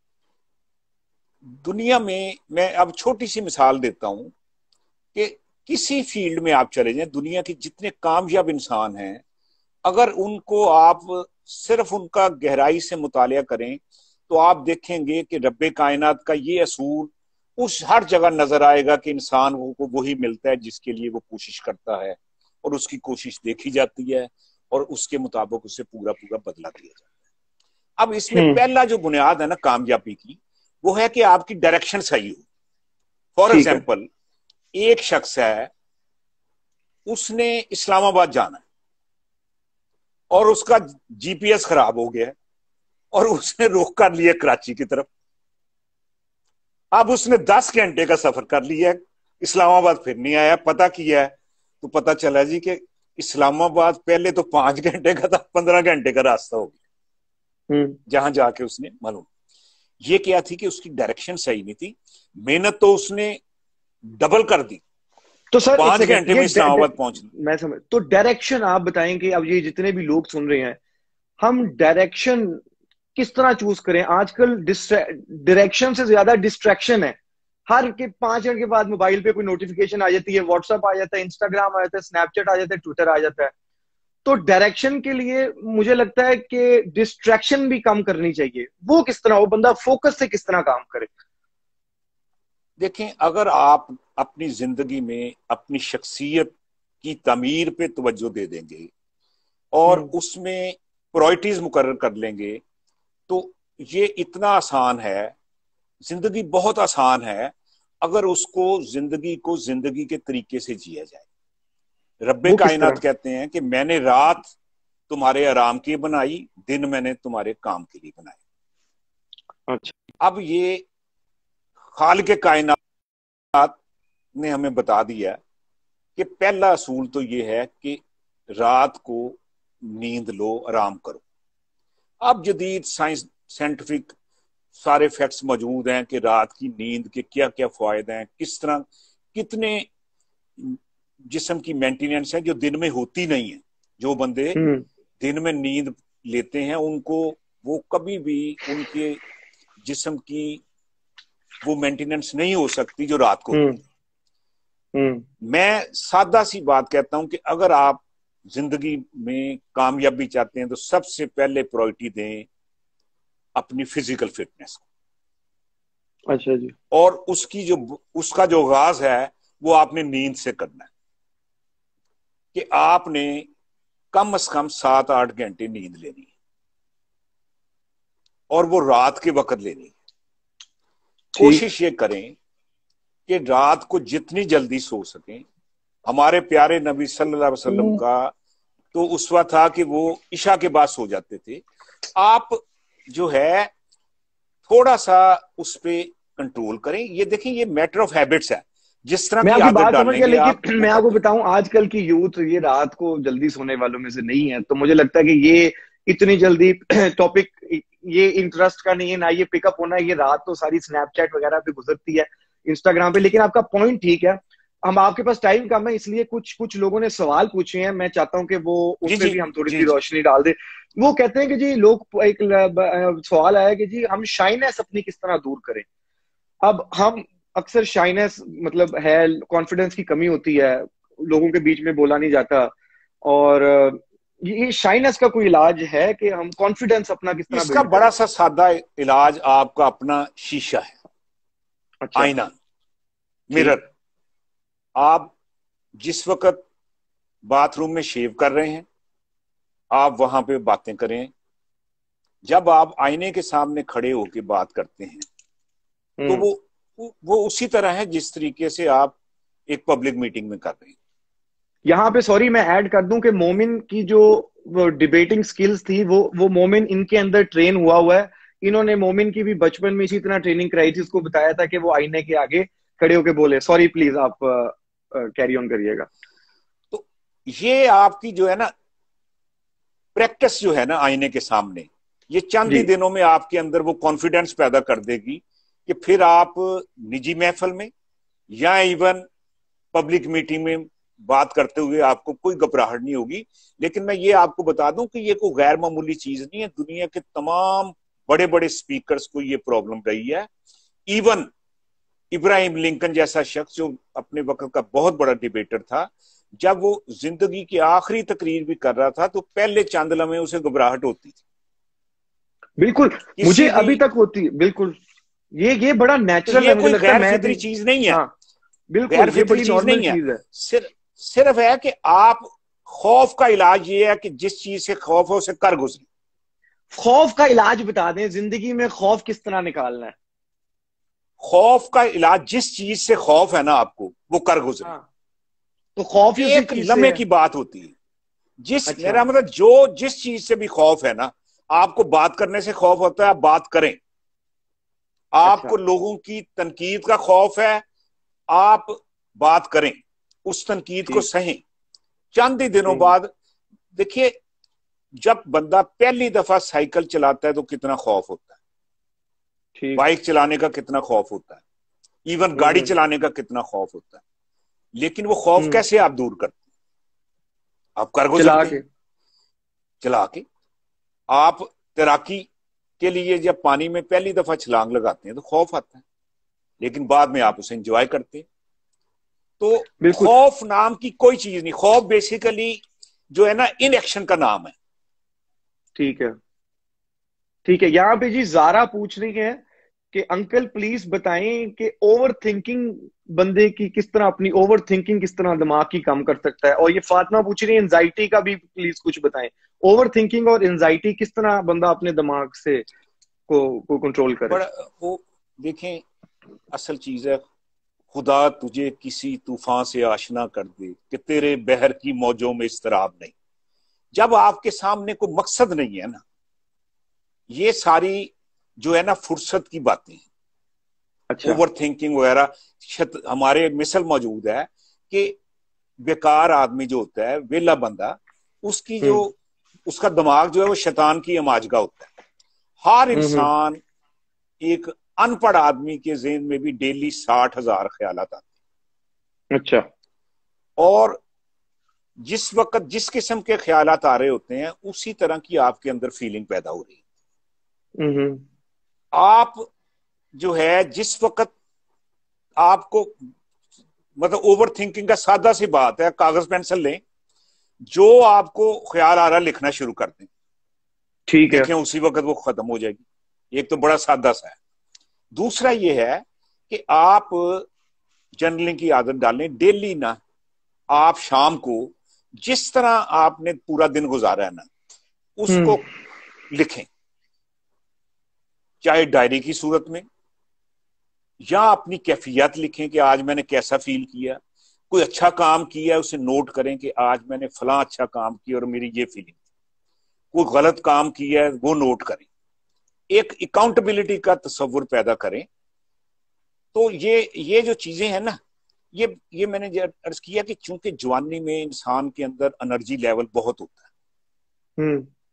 S2: دنیا میں, میں اب چھوٹی سی مثال دیتا ہوں کہ کسی فیلڈ میں آپ چلے جائیں, دنیا کے جتنے کامیاب انسان ہیں اگر ان کو آپ صرف ان کا گہرائی سے مطالعہ کریں تو آپ دیکھیں گے کہ رب کائنات کا یہ اصول اس ہر جگہ نظر آئے گا کہ انسان کو وہی ملتا ہے جس کے لیے وہ کوشش کرتا ہے, اور اس کی کوشش دیکھی جاتی ہے اور اس کے مطابق اسے پورا پورا بدلا دیا جاتا ہے. اب اس میں پہلا جو بنیاد ہے نا کامیابی کی, وہ ہے کہ آپ کی ڈائریکشن صحیح ہو. فار
S1: ٹھیک ہے.
S2: ایگزامپل ایک شخص ہے, اس نے اسلام آباد جانا ہے اور اس کا جی پی ایس خراب ہو گیا اور اس نے رخ کر لیا کراچی کی طرف. اب اس نے دس گھنٹے کا سفر کر لیا, اسلام آباد پھر نہیں آیا, پتہ کیا ہے تو پتہ چلا جی کہ اسلام آباد پہلے تو پانچ گھنٹے کا تھا, پندرہ گھنٹے کا راستہ ہو گیا جہاں جا کے اس نے معلوم. یہ کیا تھی کہ اس کی ڈائریکشن صحیح نہیں تھی, محنت تو اس نے ڈبل کر دی,
S1: تو سر
S2: پانچ گھنٹے میں اسلام آباد پہنچ گئی.
S1: میں سمجھ, تو ڈائریکشن آپ بتائیں کہ اب یہ جتنے بھی لوگ سن رہے ہیں, ہم ڈائریکشن کس طرح چوز کریں؟ آج کل ڈائریکشن سے زیادہ ڈسٹریکشن ہے. ہر کے پانچ منٹ کے بعد موبائل پہ کوئی نوٹیفیکیشن آ جاتی ہے, واٹس ایپ آ جاتا ہے, انسٹاگرام آ جاتا ہے, اسنیپ چیٹ آ جاتا ہے, ٹویٹر آ جاتا ہے. تو ڈائریکشن کے لیے مجھے لگتا ہے کہ ڈسٹریکشن بھی کم کرنی چاہیے. وہ کس طرح, وہ بندہ فوکس سے کس طرح کام کرے؟
S2: دیکھیں اگر آپ اپنی زندگی میں اپنی شخصیت کی تعمیر پہ توجہ دے دیں گے اور اس میں پرائرٹیز مقرر کر لیں گے تو یہ اتنا آسان ہے, زندگی بہت آسان ہے اگر اس کو زندگی کو زندگی کے طریقے سے جیا جائے. رب کائنات کہتے ہیں کہ میں نے رات تمہارے آرام کی بنائی، دن میں نے تمہارے کام کے لیے بنائی. اچھا اب یہ خالق کائنات نے ہمیں بتا دیا کہ پہلا اصول تو یہ ہے کہ رات کو نیند لو، آرام کرو. اب جدید سائنس سائنٹیفک سارے فیکٹس موجود ہیں کہ رات کی نیند کے کیا کیا فوائد ہیں، کس طرح کتنے جسم کی مینٹیننس ہے جو دن میں ہوتی نہیں ہے. جو بندے دن میں نیند لیتے ہیں ان کو وہ کبھی بھی ان کے جسم کی وہ مینٹیننس نہیں ہو سکتی جو رات کو ہوتی ہے. میں سادہ سی بات کہتا ہوں کہ اگر آپ زندگی میں کامیابی چاہتے ہیں تو سب سے پہلے پرائرٹی دیں اپنی فزیکل فٹنس کو.
S1: اچھا جی. اور
S2: اس کی جو اس کا جو آغاز ہے وہ آپ نے نیند سے کرنا ہے کہ آپ نے کم از کم سات آٹھ گھنٹے نیند لینی ہے اور وہ رات کے وقت لینی ہے. کوشش یہ کریں کہ رات کو جتنی جلدی سو سکیں. ہمارے پیارے نبی صلی اللہ علیہ وسلم کا تو اسوہ تھا کہ وہ عشاء کے بعد سو جاتے تھے. آپ جو ہے تھوڑا سا اس پہ کنٹرول کریں. یہ دیکھیں یہ میٹر آف ہیبٹس ہے. جس طرح کی عادت ڈالیں گے.
S1: لیکن میں آپ کو بتاؤں آج کل کی یوتھ یہ رات کو جلدی سونے والوں میں سے نہیں ہے، تو مجھے لگتا ہے کہ یہ اتنی جلدی ٹاپک یہ انٹرسٹ کا نہیں ہے، نہ یہ پک اپ ہونا ہے. یہ رات تو ساری سنیپ چیٹ وغیرہ پہ گزرتی ہے، انسٹاگرام پہ. لیکن آپ کا پوائنٹ ٹھیک ہے. ہم آپ کے پاس ٹائم کم ہے اس لیے کچھ کچھ لوگوں نے سوال پوچھے ہیں، میں چاہتا ہوں کہ وہ اس پہ بھی ہم تھوڑی سی روشنی ڈال دیں. وہ کہتے ہیں کہ جی لوگ ایک سوال آیا کہ جی ہم شائنس اپنی کس طرح دور کریں. اب ہم اکثر شائنس مطلب ہے کانفیڈنس کی کمی ہوتی ہے، لوگوں کے بیچ میں بولا نہیں جاتا، اور یہ شائنس کا کوئی علاج ہے کہ ہم کانفیڈنس اپنا کس طرح؟
S2: اس کا بڑا سا سادہ علاج آپ کا اپنا شیشہ ہے. اچھا. آئینہ، مرر. آپ جس وقت باتھ روم میں شیو کر رہے ہیں آپ وہاں پہ باتیں کریں. جب آپ آئینے کے سامنے کھڑے ہو کے بات کرتے ہیں تو وہ وہ اسی طرح ہے جس طریقے سے آپ ایک پبلک میٹنگ میں کر رہے ہیں.
S1: یہاں پہ سوری میں ایڈ کر دوں کہ مومن کی جو ڈیبیٹنگ سکلز تھی وہ وہ مومن ان کے اندر ٹرین ہوا ہوا ہے. انہوں نے مومن کی بھی بچپن میں اسی طرح ٹریننگ کرائی تھی، اس کو بتایا تھا کہ وہ آئینے کے آگے کھڑے ہو کے بولے. سوری پلیز آپ کیری آن کریے گا.
S2: تو یہ آپ کی جو ہے نا پریکٹس جو ہے نا آئینے کے سامنے، یہ چند ہی دنوں میں آپ کے اندر وہ کانفیڈنس پیدا کر دے گی کہ پھر آپ نجی محفل میں یا ایون پبلک میٹنگ میں بات کرتے ہوئے آپ کو کوئی گھبراہٹ نہیں ہوگی. لیکن میں یہ آپ کو بتا دوں کہ یہ کوئی غیر معمولی چیز نہیں ہے. دنیا کے تمام بڑے بڑے سپیکرز کو یہ پرابلم رہی ہے. ایون ابراہیم لنکن جیسا شخص جو اپنے وقت کا بہت بڑا ڈیبیٹر تھا، جب وہ زندگی کی آخری تقریر بھی کر رہا تھا تو پہلے چند لمحے اسے گھبراہٹ ہوتی تھی.
S1: بالکل مجھے ابھی تک ہوتی ہے. بالکل یہ یہ بڑا نیچرل ہے.
S2: کوئی غیر فطری چیز نہیں ہے.
S1: بالکل یہ بڑی نارمل چیز ہے.
S2: صرف صرف ہے کہ آپ خوف کا علاج یہ ہے کہ جس چیز سے خوف ہے اسے کر گزریں.
S1: خوف کا علاج بتا دیں، زندگی میں خوف کس طرح نکالنا ہے؟
S2: خوف کا علاج جس چیز سے خوف ہے نا آپ کو وہ کر گزریں.
S1: تو خوف
S2: ایک لمحے کی بات ہوتی ہے. جس میرا مطلب جو جس چیز سے بھی خوف ہے نا، آپ کو بات کرنے سے خوف ہوتا ہے آپ بات کریں. آپ کو لوگوں کی تنقید کا خوف ہے آپ بات کریں، اس تنقید کو سہیں. چند ہی دنوں بعد دیکھیے جب بندہ پہلی دفعہ سائیکل چلاتا ہے تو کتنا خوف ہوتا ہے، بائک چلانے کا کتنا خوف ہوتا ہے، ایون گاڑی چلانے کا کتنا خوف ہوتا ہے. لیکن وہ خوف کیسے آپ دور کرتے ہیں؟ آپ کر گزرتے ہیں چلا کے. آپ تیراکی کے لیے جب پانی میں پہلی دفعہ چھلانگ لگاتے ہیں تو خوف آتا ہے، لیکن بعد میں آپ اسے انجوائے کرتے ہیں. تو خوف نام کی کوئی چیز نہیں. خوف بیسیکلی جو ہے نا ان ایکشن کا نام ہے.
S1: ٹھیک ہے ٹھیک ہے. یہاں پہ جی زارا پوچھ رہی ہے کہ انکل پلیز بتائیں کہ اوور تھنکنگ بندے کی کس طرح، اپنی اوور تھنکنگ کس طرح دماغ کی کم کر سکتا ہے. اور یہ فاطمہ پوچھ رہی ہے انزائٹی کا بھی پلیز کچھ بتائیں. اوور تھنکنگ اور انزائٹی کس طرح بندہ اپنے دماغ سے کو کو کنٹرول کرے.
S2: وہ دیکھیں اصل چیز ہے خدا تجھے کسی طوفان سے آشنا کر دے کہ تیرے بحر کی موجوں میں اضطراب نہیں. جب آپ کے سامنے کوئی مقصد نہیں ہے نا، یہ ساری جو ہے نا فرصت کی باتیں ہیں،
S1: اچھا
S2: اوور تھنکنگ وغیرہ. ہمارے مثل موجود ہے کہ بیکار آدمی جو ہوتا ہے، ویلا بندہ، اس کی جو اس کا دماغ جو ہے وہ شیطان کی اماج کا ہوتا ہے. ہر انسان، ایک ان پڑھ آدمی کے ذہن میں بھی ڈیلی ساٹھ ہزار خیالات آتے ہیں.
S1: اچھا.
S2: اور جس وقت جس قسم کے خیالات آ رہے ہوتے ہیں اسی طرح کی آپ کے اندر فیلنگ پیدا ہو رہی ہے. آپ جو ہے جس وقت آپ کو مطلب اوور تھنکنگ کا سادہ سی بات ہے، کاغذ پینسل لیں، جو آپ کو خیال آ رہا لکھنا شروع کر دیں،
S1: ٹھیک ہے،
S2: دیکھیں اسی وقت وہ ختم ہو جائے گی. ایک تو بڑا سادہ سا ہے. دوسرا یہ ہے کہ آپ جرنلنگ کی عادت ڈالیں ڈیلی. نا آپ شام کو جس طرح آپ نے پورا دن گزارا ہے نا اس کو لکھیں، چاہے ڈائری کی صورت میں یا اپنی کیفیت لکھیں کہ آج میں نے کیسا فیل کیا. کوئی اچھا کام کیا اسے نوٹ کریں کہ آج میں نے فلاں اچھا کام کیا اور میری یہ فیلنگ. کوئی غلط کام کیا ہے وہ نوٹ کریں. ایک اکاؤنٹبلٹی کا تصور پیدا کریں. تو یہ یہ جو چیزیں ہیں نا، یہ یہ میں نے عرض کیا کہ چونکہ جوانی میں انسان کے اندر انرجی لیول بہت ہوتا ہے،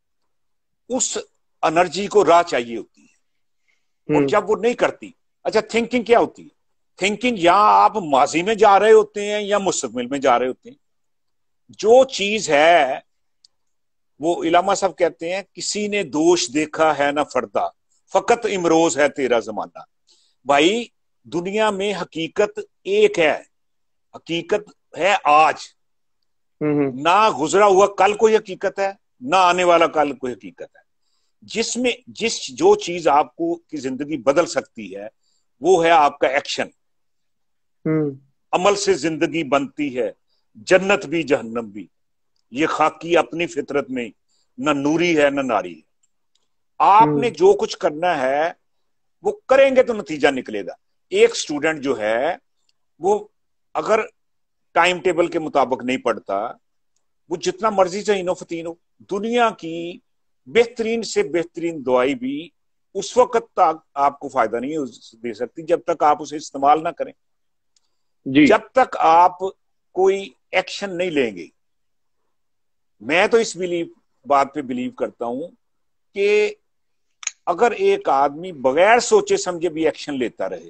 S2: اس انرجی کو راہ چاہیے ہوتی ہے، اور جب وہ نہیں کرتی. اچھا تھنکنگ کیا ہوتی ہے؟ تھنکنگ یا آپ ماضی میں جا رہے ہوتے ہیں یا مستقبل میں جا رہے ہوتے ہیں. جو چیز ہے وہ علامہ صاحب کہتے ہیں کسی نے دوش دیکھا ہے نہ فردا، فقط امروز ہے تیرا زمانہ. بھائی دنیا میں حقیقت ایک ہے، حقیقت ہے آج. نہ گزرا ہوا کل کوئی حقیقت ہے، نہ آنے والا کل کوئی حقیقت ہے. جس میں جس جو چیز آپ کو کی زندگی بدل سکتی ہے وہ ہے آپ کا ایکشن. عمل سے زندگی بنتی ہے، جنت بھی جہنم بھی. یہ خاکی اپنی فطرت میں نہ نوری ہے نہ ناری ہے. آپ نے جو کچھ کرنا ہے وہ کریں گے تو نتیجہ نکلے گا. ایک سٹوڈنٹ جو ہے وہ اگر ٹائم ٹیبل کے مطابق نہیں پڑھتا، وہ جتنا مرضی ذہین و فتین ہو، دنیا کی بہترین سے بہترین دوائی بھی اس وقت تک آپ کو فائدہ نہیں دے سکتی جب تک آپ اسے استعمال نہ کریں. جی. جب تک آپ کوئی ایکشن نہیں لیں گے. میں تو اس بلیو بات پہ بلیو کرتا ہوں کہ اگر ایک آدمی بغیر سوچے سمجھے بھی ایکشن لیتا رہے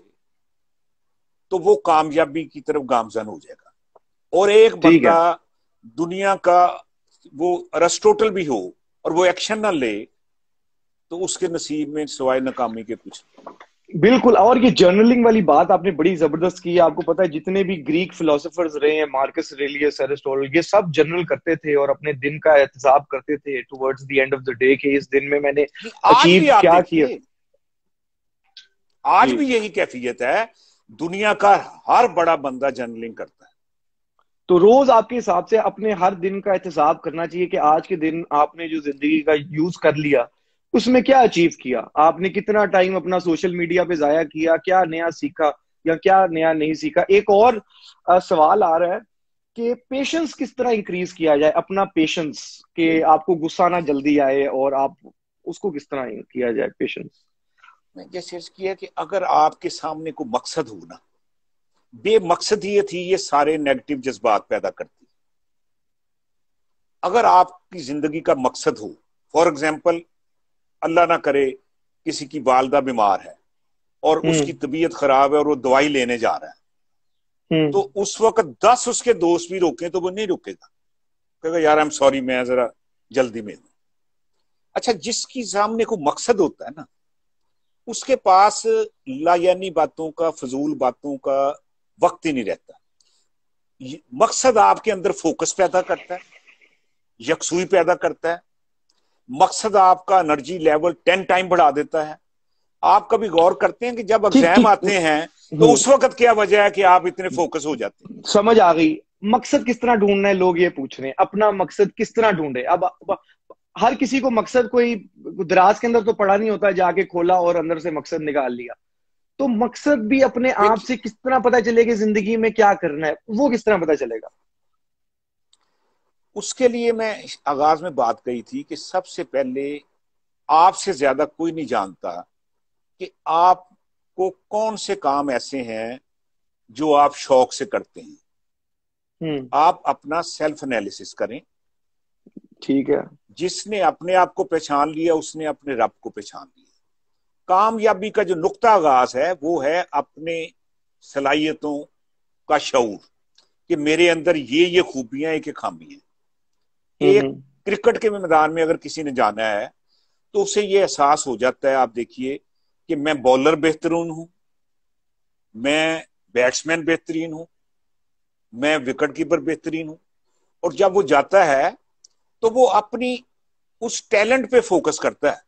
S2: تو وہ کامیابی کی طرف گامزن ہو جائے گا. اور ایک بندہ دنیا کا وہ ارسٹوٹل بھی ہو اور وہ ایکشن نہ لے تو اس کے نصیب میں سوائے ناکامی کے کچھ.
S1: بالکل. اور یہ جرنلنگ والی بات آپ نے بڑی زبردست کی ہے. آپ کو پتا ہے جتنے بھی گریک فلاسفرز رہے ہیں، مارکس ریلیس، ایرسٹوٹل، یہ سب جرنل کرتے تھے اور اپنے دن کا احتساب کرتے تھے towards the end of the day کہ اس دن میں میں نے اچیو کیا کیا.
S2: آج بھی یہی کیفیت ہے، دنیا کا ہر بڑا بندہ جرنلنگ کرتا ہے.
S1: تو روز آپ کے حساب سے اپنے ہر دن کا احتساب کرنا چاہیے کہ آج کے دن آپ نے جو زندگی کا یوز کر لیا اس میں کیا اچیو کیا. آپ نے کتنا ٹائم اپنا سوشل میڈیا پہ ضائع کیا، کیا نیا سیکھا یا کیا نیا نہیں سیکھا. ایک اور سوال آ رہا ہے کہ پیشنس کس طرح انکریز کیا جائے، اپنا پیشنس، کہ آپ کو غصہ نہ جلدی آئے اور آپ اس کو کس طرح کیا جائے پیشنس.
S2: میں جیسے کیا کہ اگر آپ کے سامنے کوئی مقصد ہو نا، بے مقصد یہ تھی یہ سارے نیگیٹو جذبات پیدا کرتی. اگر آپ کی زندگی کا مقصد ہو، فار ایگزامپل اللہ نہ کرے کسی کی والدہ بیمار ہے اور اس کی طبیعت خراب ہے اور وہ دوائی لینے جا رہا ہے، تو اس وقت دس اس کے دوست بھی روکیں تو وہ نہیں روکے گا، کہے گا یار ایم سوری میں ذرا جلدی میں ہوں. اچھا جس کی سامنے کو مقصد ہوتا ہے نا، اس کے پاس لا یعنی باتوں کا، فضول باتوں کا وقت ہی نہیں رہتا. مقصد آپ کے اندر فوکس پیدا کرتا ہے، یکسوئی پیدا کرتا ہے. مقصد آپ کا انرجی لیول ٹین ٹائم بڑھا دیتا ہے. آپ کبھی غور کرتے ہیں کہ جب ایگزام آتے ہیں تو اس وقت کیا وجہ ہے کہ آپ اتنے فوکس ہو جاتے ہیں؟
S1: سمجھ آ گئی. مقصد کس طرح ڈھونڈنا ہے، لوگ یہ پوچھ رہے ہیں اپنا مقصد کس طرح ڈھونڈے. اب ہر کسی کو مقصد کوئی دراز کے اندر تو پڑا نہیں ہوتا، جا کے کھولا اور اندر سے مقصد نکال لیا. تو مقصد بھی اپنے آپ سے کس طرح پتا چلے کہ زندگی میں کیا کرنا ہے، وہ کس طرح پتا چلے گا؟
S2: اس کے لیے میں آغاز میں بات کہی تھی کہ سب سے پہلے آپ سے زیادہ کوئی نہیں جانتا کہ آپ کو کون سے کام ایسے ہیں جو آپ شوق سے کرتے ہیں. آپ اپنا سیلف انالیسس کریں.
S1: ٹھیک ہے.
S2: جس نے اپنے آپ کو پہچان لیا اس نے اپنے رب کو پہچان لیا. کامیابی کا جو نقطہ آغاز ہے وہ ہے اپنے صلاحیتوں کا شعور کہ میرے اندر یہ یہ خوبیاں ہیں کہ خامی ہیں. ایک کرکٹ کے میدان میں اگر کسی نے جانا ہے تو اسے یہ احساس ہو جاتا ہے، آپ دیکھیے کہ میں بولر بہترین ہوں، میں بیٹسمین بہترین ہوں، میں وکٹ کیپر بہترین ہوں. اور جب وہ جاتا ہے تو وہ اپنی اس ٹیلنٹ پہ فوکس کرتا ہے.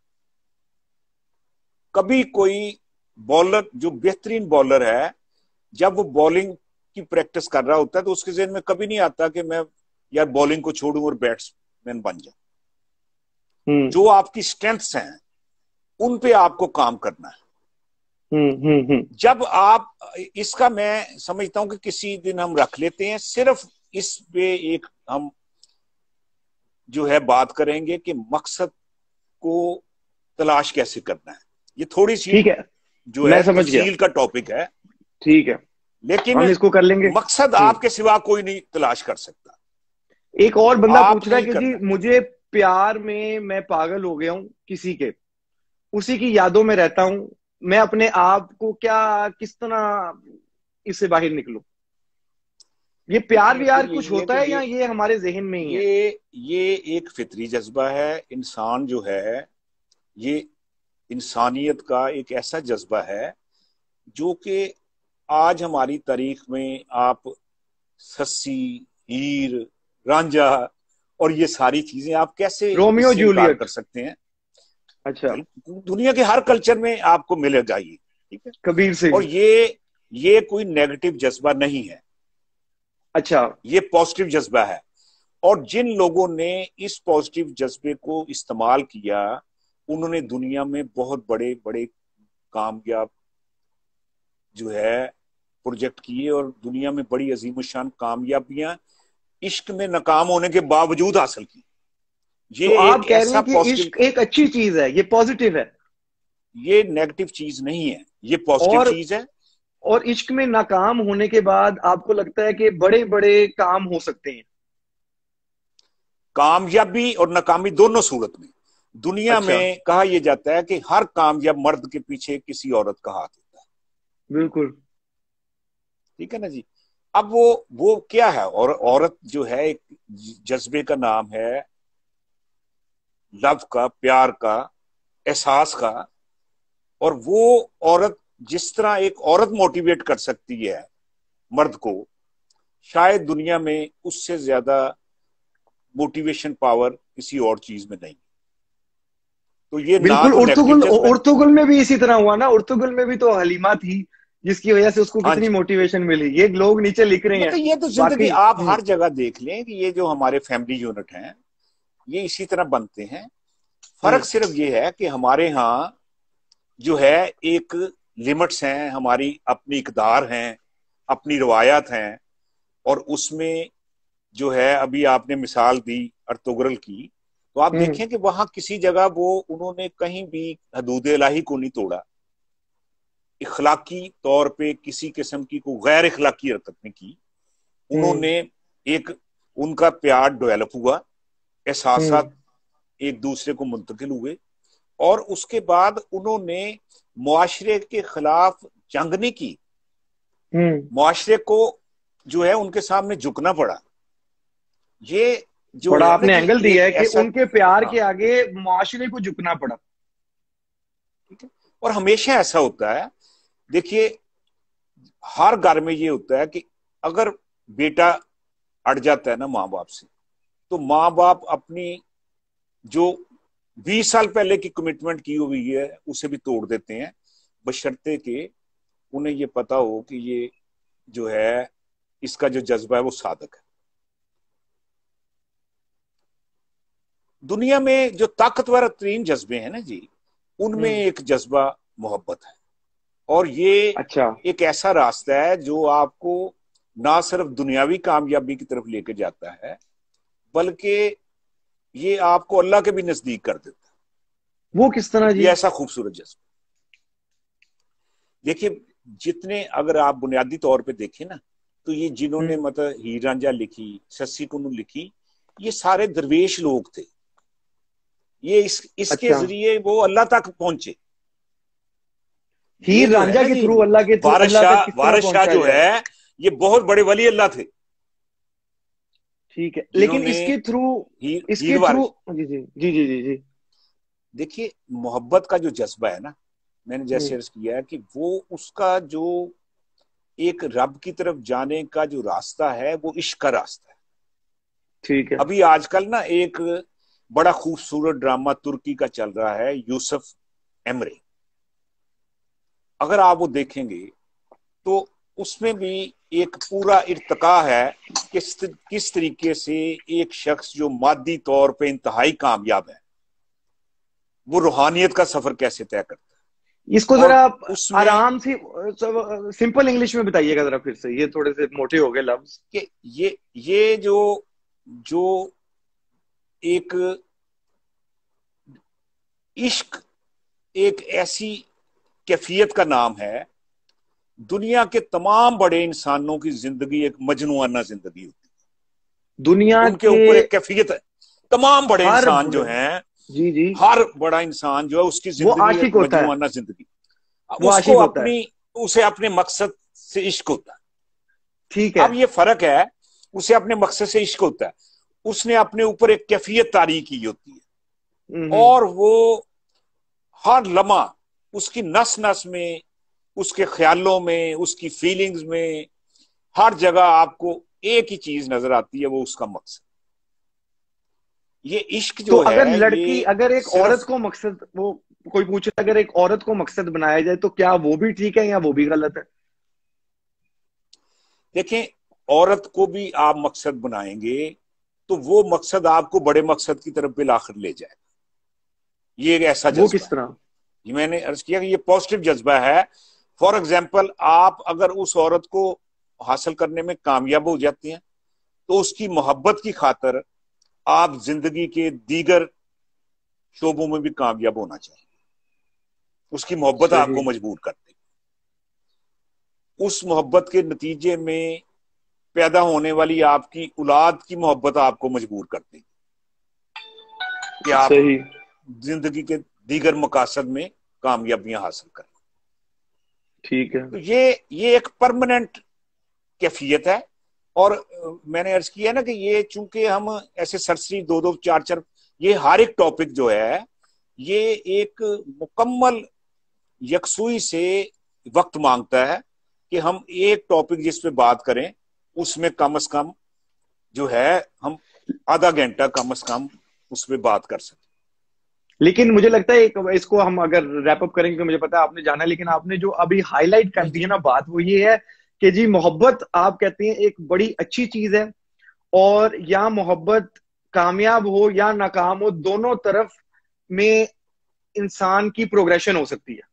S2: کبھی کوئی بولر جو بہترین بولر ہے جب وہ بولنگ کی پریکٹس کر رہا ہوتا ہے تو اس کے ذہن میں کبھی نہیں آتا کہ میں یار بولنگ کو چھوڑوں اور بیٹسمین بن جاؤں. جو آپ کی سٹرینتھس ہیں ان پہ آپ کو کام کرنا ہے. جب آپ اس کا میں سمجھتا ہوں کہ کسی دن ہم رکھ لیتے ہیں صرف اس پہ ایک ہم جو ہے بات کریں گے کہ مقصد کو تلاش کیسے کرنا ہے. یہ تھوڑی سی
S1: ٹھیک ہے،
S2: جو ہے تفصیل کا ٹاپک ہے.
S1: ٹھیک ہے،
S2: لیکن
S1: ہم اس کو کر لیں گے.
S2: مقصد آپ کے سوا کوئی نہیں تلاش کر سکتا.
S1: ایک اور بندہ
S2: آپ
S1: پوچھ رہا ہے
S2: نہیں
S1: کہ جی
S2: کرنا.
S1: مجھے پیار میں میں پاگل ہو گیا ہوں کسی کے، اسی کی یادوں میں رہتا ہوں، میں اپنے آپ کو کیا کس طرح اس سے باہر نکلوں؟ یہ پیار ویار کچھ ہوتا ہے یا یہ ہمارے ذہن میں ہی ہے؟
S2: یہ یہ ایک فطری جذبہ ہے. انسان جو ہے یہ انسانیت کا ایک ایسا جذبہ ہے جو کہ آج ہماری تاریخ میں آپ سسی، ہیر، رانجھا اور یہ ساری چیزیں آپ کیسے
S1: رومیو
S2: اس سے انکار
S1: جولیٹ.
S2: کر سکتے ہیں؟
S1: اچھا.
S2: دنیا کے ہر کلچر میں آپ کو ملے جائیے. ٹھیک ہے.
S1: کبیر سنگھ.
S2: اور یہ یہ کوئی نیگیٹو جذبہ نہیں ہے.
S1: اچھا.
S2: یہ پازیٹو جذبہ ہے. اور جن لوگوں نے اس پازیٹو جذبے کو استعمال کیا انہوں نے دنیا میں بہت بڑے بڑے کامیاب جو ہے پروجیکٹ کیے اور دنیا میں بڑی عظیم الشان کامیابیاں عشق میں ناکام ہونے کے باوجود حاصل کی.
S1: تو
S2: یہ
S1: آپ
S2: ایک
S1: کہہ رہے
S2: ایسا
S1: ہیں کہ
S2: پازیٹو،
S1: عشق ایک اچھی چیز ہے، یہ پازیٹو ہے،
S2: یہ نیگیٹو چیز نہیں ہے، یہ پازیٹو
S1: اور
S2: چیز ہے.
S1: اور عشق میں ناکام ہونے کے بعد آپ کو لگتا ہے کہ بڑے بڑے کام ہو سکتے ہیں؟
S2: کامیابی اور ناکامی دونوں صورت میں دنیا
S1: اچھا.
S2: میں کہا یہ جاتا ہے کہ ہر کامیاب مرد کے پیچھے کسی عورت کا ہاتھ ہوتا ہے.
S1: بالکل.
S2: ٹھیک ہے نا جی. اب وہ وہ کیا ہے؟ اور عورت جو ہے ایک جذبے کا نام ہے، لو کا، پیار کا، احساس کا. اور وہ عورت جس طرح ایک عورت موٹیویٹ کر سکتی ہے مرد کو، شاید دنیا میں اس سے زیادہ موٹیویشن پاور کسی اور چیز میں نہیں. تو یہ نہ
S1: بالکل.
S2: تو نیگیٹو
S1: ارطغرل
S2: جذبہ ہے.
S1: ارطغرل میں بھی اسی طرح ہوا نا. ارطغرل میں بھی تو حلیمہ تھی جس کی وجہ سے اس کو
S2: ہاں
S1: کتنی
S2: جی.
S1: موٹیویشن ملی. یہ لوگ نیچے لکھ رہے ہیں
S2: لیکن یہ تو زندگی
S1: واقعی.
S2: آپ ہر جگہ دیکھ لیں کہ یہ جو ہمارے فیملی یونٹ ہیں یہ اسی طرح بنتے ہیں. فرق صرف یہ ہے کہ ہمارے ہاں جو ہے ایک لمٹس ہیں، ہماری اپنی اقدار ہیں، اپنی روایات ہیں. اور اس میں جو ہے ابھی آپ نے مثال دی ارطغرل کی، تو آپ دیکھیں کہ وہاں کسی جگہ وہ انہوں نے کہیں بھی حدود الہی کو نہیں توڑا. اخلاقی طور پہ کسی قسم کی کوئی غیر اخلاقی حرکت نہیں کی. انہوں نے ایک ان کا پیار ڈیولپ ہوا، احساسات ایک دوسرے کو منتقل ہوئے، اور اس کے بعد انہوں نے معاشرے کے خلاف جنگ نہیں کی. معاشرے کو جو ہے ان کے سامنے جھکنا پڑا. یہ جو
S1: بڑا
S2: ہے
S1: آپ
S2: نا
S1: نے
S2: جی
S1: اینگل دیا
S2: ایک
S1: ہے کہ
S2: ایسا،
S1: ان کے پیار
S2: ہاں
S1: کے آگے معاشرے کو جھکنا پڑا.
S2: ٹھیک ہے. اور ہمیشہ ایسا ہوتا ہے. دیکھیے ہر گھر میں یہ ہوتا ہے کہ اگر بیٹا اڑ جاتا ہے نا ماں باپ سے، تو ماں باپ اپنی جو بیس سال پہلے کی کمٹمنٹ کی ہوئی ہے اسے بھی توڑ دیتے ہیں، بشرطے کہ انہیں یہ پتا ہو کہ یہ جو ہے اس کا جو جذبہ ہے وہ صادق ہے. دنیا میں جو طاقتور ترین جذبے ہیں نا جی، ان میں ایک جذبہ محبت ہے. اور یہ
S1: اچھا
S2: ایک ایسا راستہ ہے جو آپ کو نہ صرف دنیاوی کامیابی کی طرف لے کے جاتا ہے بلکہ یہ آپ کو اللہ کے بھی نزدیک کر دیتا ہے.
S1: وہ کس طرح جی؟
S2: یہ ایسا خوبصورت جذبہ. دیکھیے جتنے اگر آپ بنیادی طور پہ دیکھیں نا تو یہ جنہوں نے مطلب ہیر رانجھا لکھی، سسی کنو لکھی، یہ سارے درویش لوگ تھے. یہ اس اس کے
S1: اچھا.
S2: ذریعے وہ اللہ تک پہنچے.
S1: ہیر رانجھا کے تھرو اللہ کے تھرو
S2: وارث
S1: اللہ
S2: شاہ
S1: تک کس طرح
S2: وارث شاہ
S1: پہنچا
S2: جو
S1: جائے؟
S2: ہے یہ بہت بڑے ولی اللہ تھے.
S1: ٹھیک ہے
S2: جنہوں
S1: لیکن
S2: نے
S1: اس کے تھرو
S2: ہیر
S1: اس
S2: ہیر
S1: کے تھرو
S2: وارث
S1: جی جی جی جی جی جی
S2: دیکھیے محبت کا جو جذبہ ہے نا، میں نے جیسے عرض کیا ہے کہ وہ اس کا جو ایک رب کی طرف جانے کا جو راستہ ہے وہ عشق کا راستہ ہے.
S1: ٹھیک ہے.
S2: ابھی آج کل نا ایک بڑا خوبصورت ڈرامہ ترکی کا چل رہا ہے یوسف ایمرے. اگر آپ وہ دیکھیں گے تو اس میں بھی ایک پورا ارتقا ہے کہ کس طریقے سے ایک شخص جو مادی طور پہ انتہائی کامیاب ہے وہ روحانیت کا سفر کیسے طے کرتا ہے.
S1: اس کو
S2: اور
S1: ذرا آپ
S2: اس میں
S1: آرام سے سمپل انگلش میں بتائیے گا ذرا پھر سے، یہ تھوڑے سے موٹے ہو گئے لفظ.
S2: کہ یہ یہ جو جو ایک عشق ایک ایسی کیفیت کا نام ہے، دنیا کے تمام بڑے انسانوں کی زندگی ایک مجنونہ زندگی ہوتی ہے.
S1: دنیا
S2: ان کے اوپر ایک کیفیت ہے. تمام بڑے
S1: ہر
S2: انسان جو ہیں،
S1: جی جی
S2: ہر بڑا انسان جو ہے اس کی
S1: وہ
S2: زندگی ایک
S1: عاشق ہوتا ہے،
S2: مجنونہ زندگی.
S1: وہ
S2: اس
S1: عاشق
S2: کو
S1: ہوتا ہے.
S2: اپنی اسے اپنے مقصد سے عشق ہوتا ہے.
S1: ٹھیک ہے.
S2: اب یہ فرق ہے، اسے اپنے مقصد سے عشق ہوتا ہے، اس نے اپنے اوپر ایک کیفیت طاری کی ہوتی ہے اور وہ ہر لمحہ اس کی نس نس میں، اس کے خیالوں میں، اس کی فیلنگز میں، ہر جگہ آپ کو ایک ہی چیز نظر آتی ہے، وہ اس کا مقصد. یہ عشق جو
S1: تو اگر
S2: ہے
S1: لڑکی
S2: یہ
S1: اگر ایک
S2: صرف
S1: عورت کو مقصد، وہ کوئی پوچھے اگر ایک عورت کو مقصد بنایا جائے تو کیا وہ بھی ٹھیک ہے یا وہ بھی غلط ہے؟
S2: دیکھیں عورت کو بھی آپ مقصد بنائیں گے تو وہ مقصد آپ کو بڑے مقصد کی طرف بالآخر لے جائے گا. یہ ایک ایسا
S1: وہ
S2: جذبہ
S1: کس طرح؟
S2: ہے، میں نے عرض کیا کہ یہ پازیٹو جذبہ ہے. فار ایگزامپل آپ اگر اس عورت کو حاصل کرنے میں کامیاب ہو جاتے ہیں تو اس کی محبت کی خاطر آپ زندگی کے دیگر شعبوں میں بھی کامیاب ہونا چاہیے. اس کی محبت آپ کو
S1: صحیح.
S2: مجبور کرتی. اس محبت کے نتیجے میں پیدا ہونے والی آپ کی اولاد کی محبت آپ کو مجبور کرتی کہ آپ
S1: صحیح.
S2: زندگی کے دیگر مقاصد میں کامیابیاں حاصل کریں.
S1: ٹھیک ہے.
S2: تو یہ یہ ایک پرماننٹ کیفیت ہے. اور میں نے عرض کیا نا کہ یہ چونکہ ہم ایسے سرسری دو دو چار چار یہ ہر ایک ٹاپک جو ہے یہ ایک مکمل یکسوئی سے وقت مانگتا ہے کہ ہم ایک ٹاپک جس پہ بات کریں اس میں کم از کم جو ہے ہم آدھا گھنٹہ کم از کم اس پہ بات کر سکیں.
S1: لیکن مجھے لگتا ہے ایک اس کو ہم اگر ریپ اپ کریں گے، مجھے پتا ہے آپ نے جانا ہے، لیکن آپ نے جو ابھی ہائی لائٹ کر دی ہے نا بات، وہ یہ ہے کہ جی محبت آپ کہتے ہیں ایک بڑی اچھی چیز ہے، اور یا محبت کامیاب ہو یا ناکام ہو دونوں طرف میں انسان کی پروگریشن ہو سکتی ہے.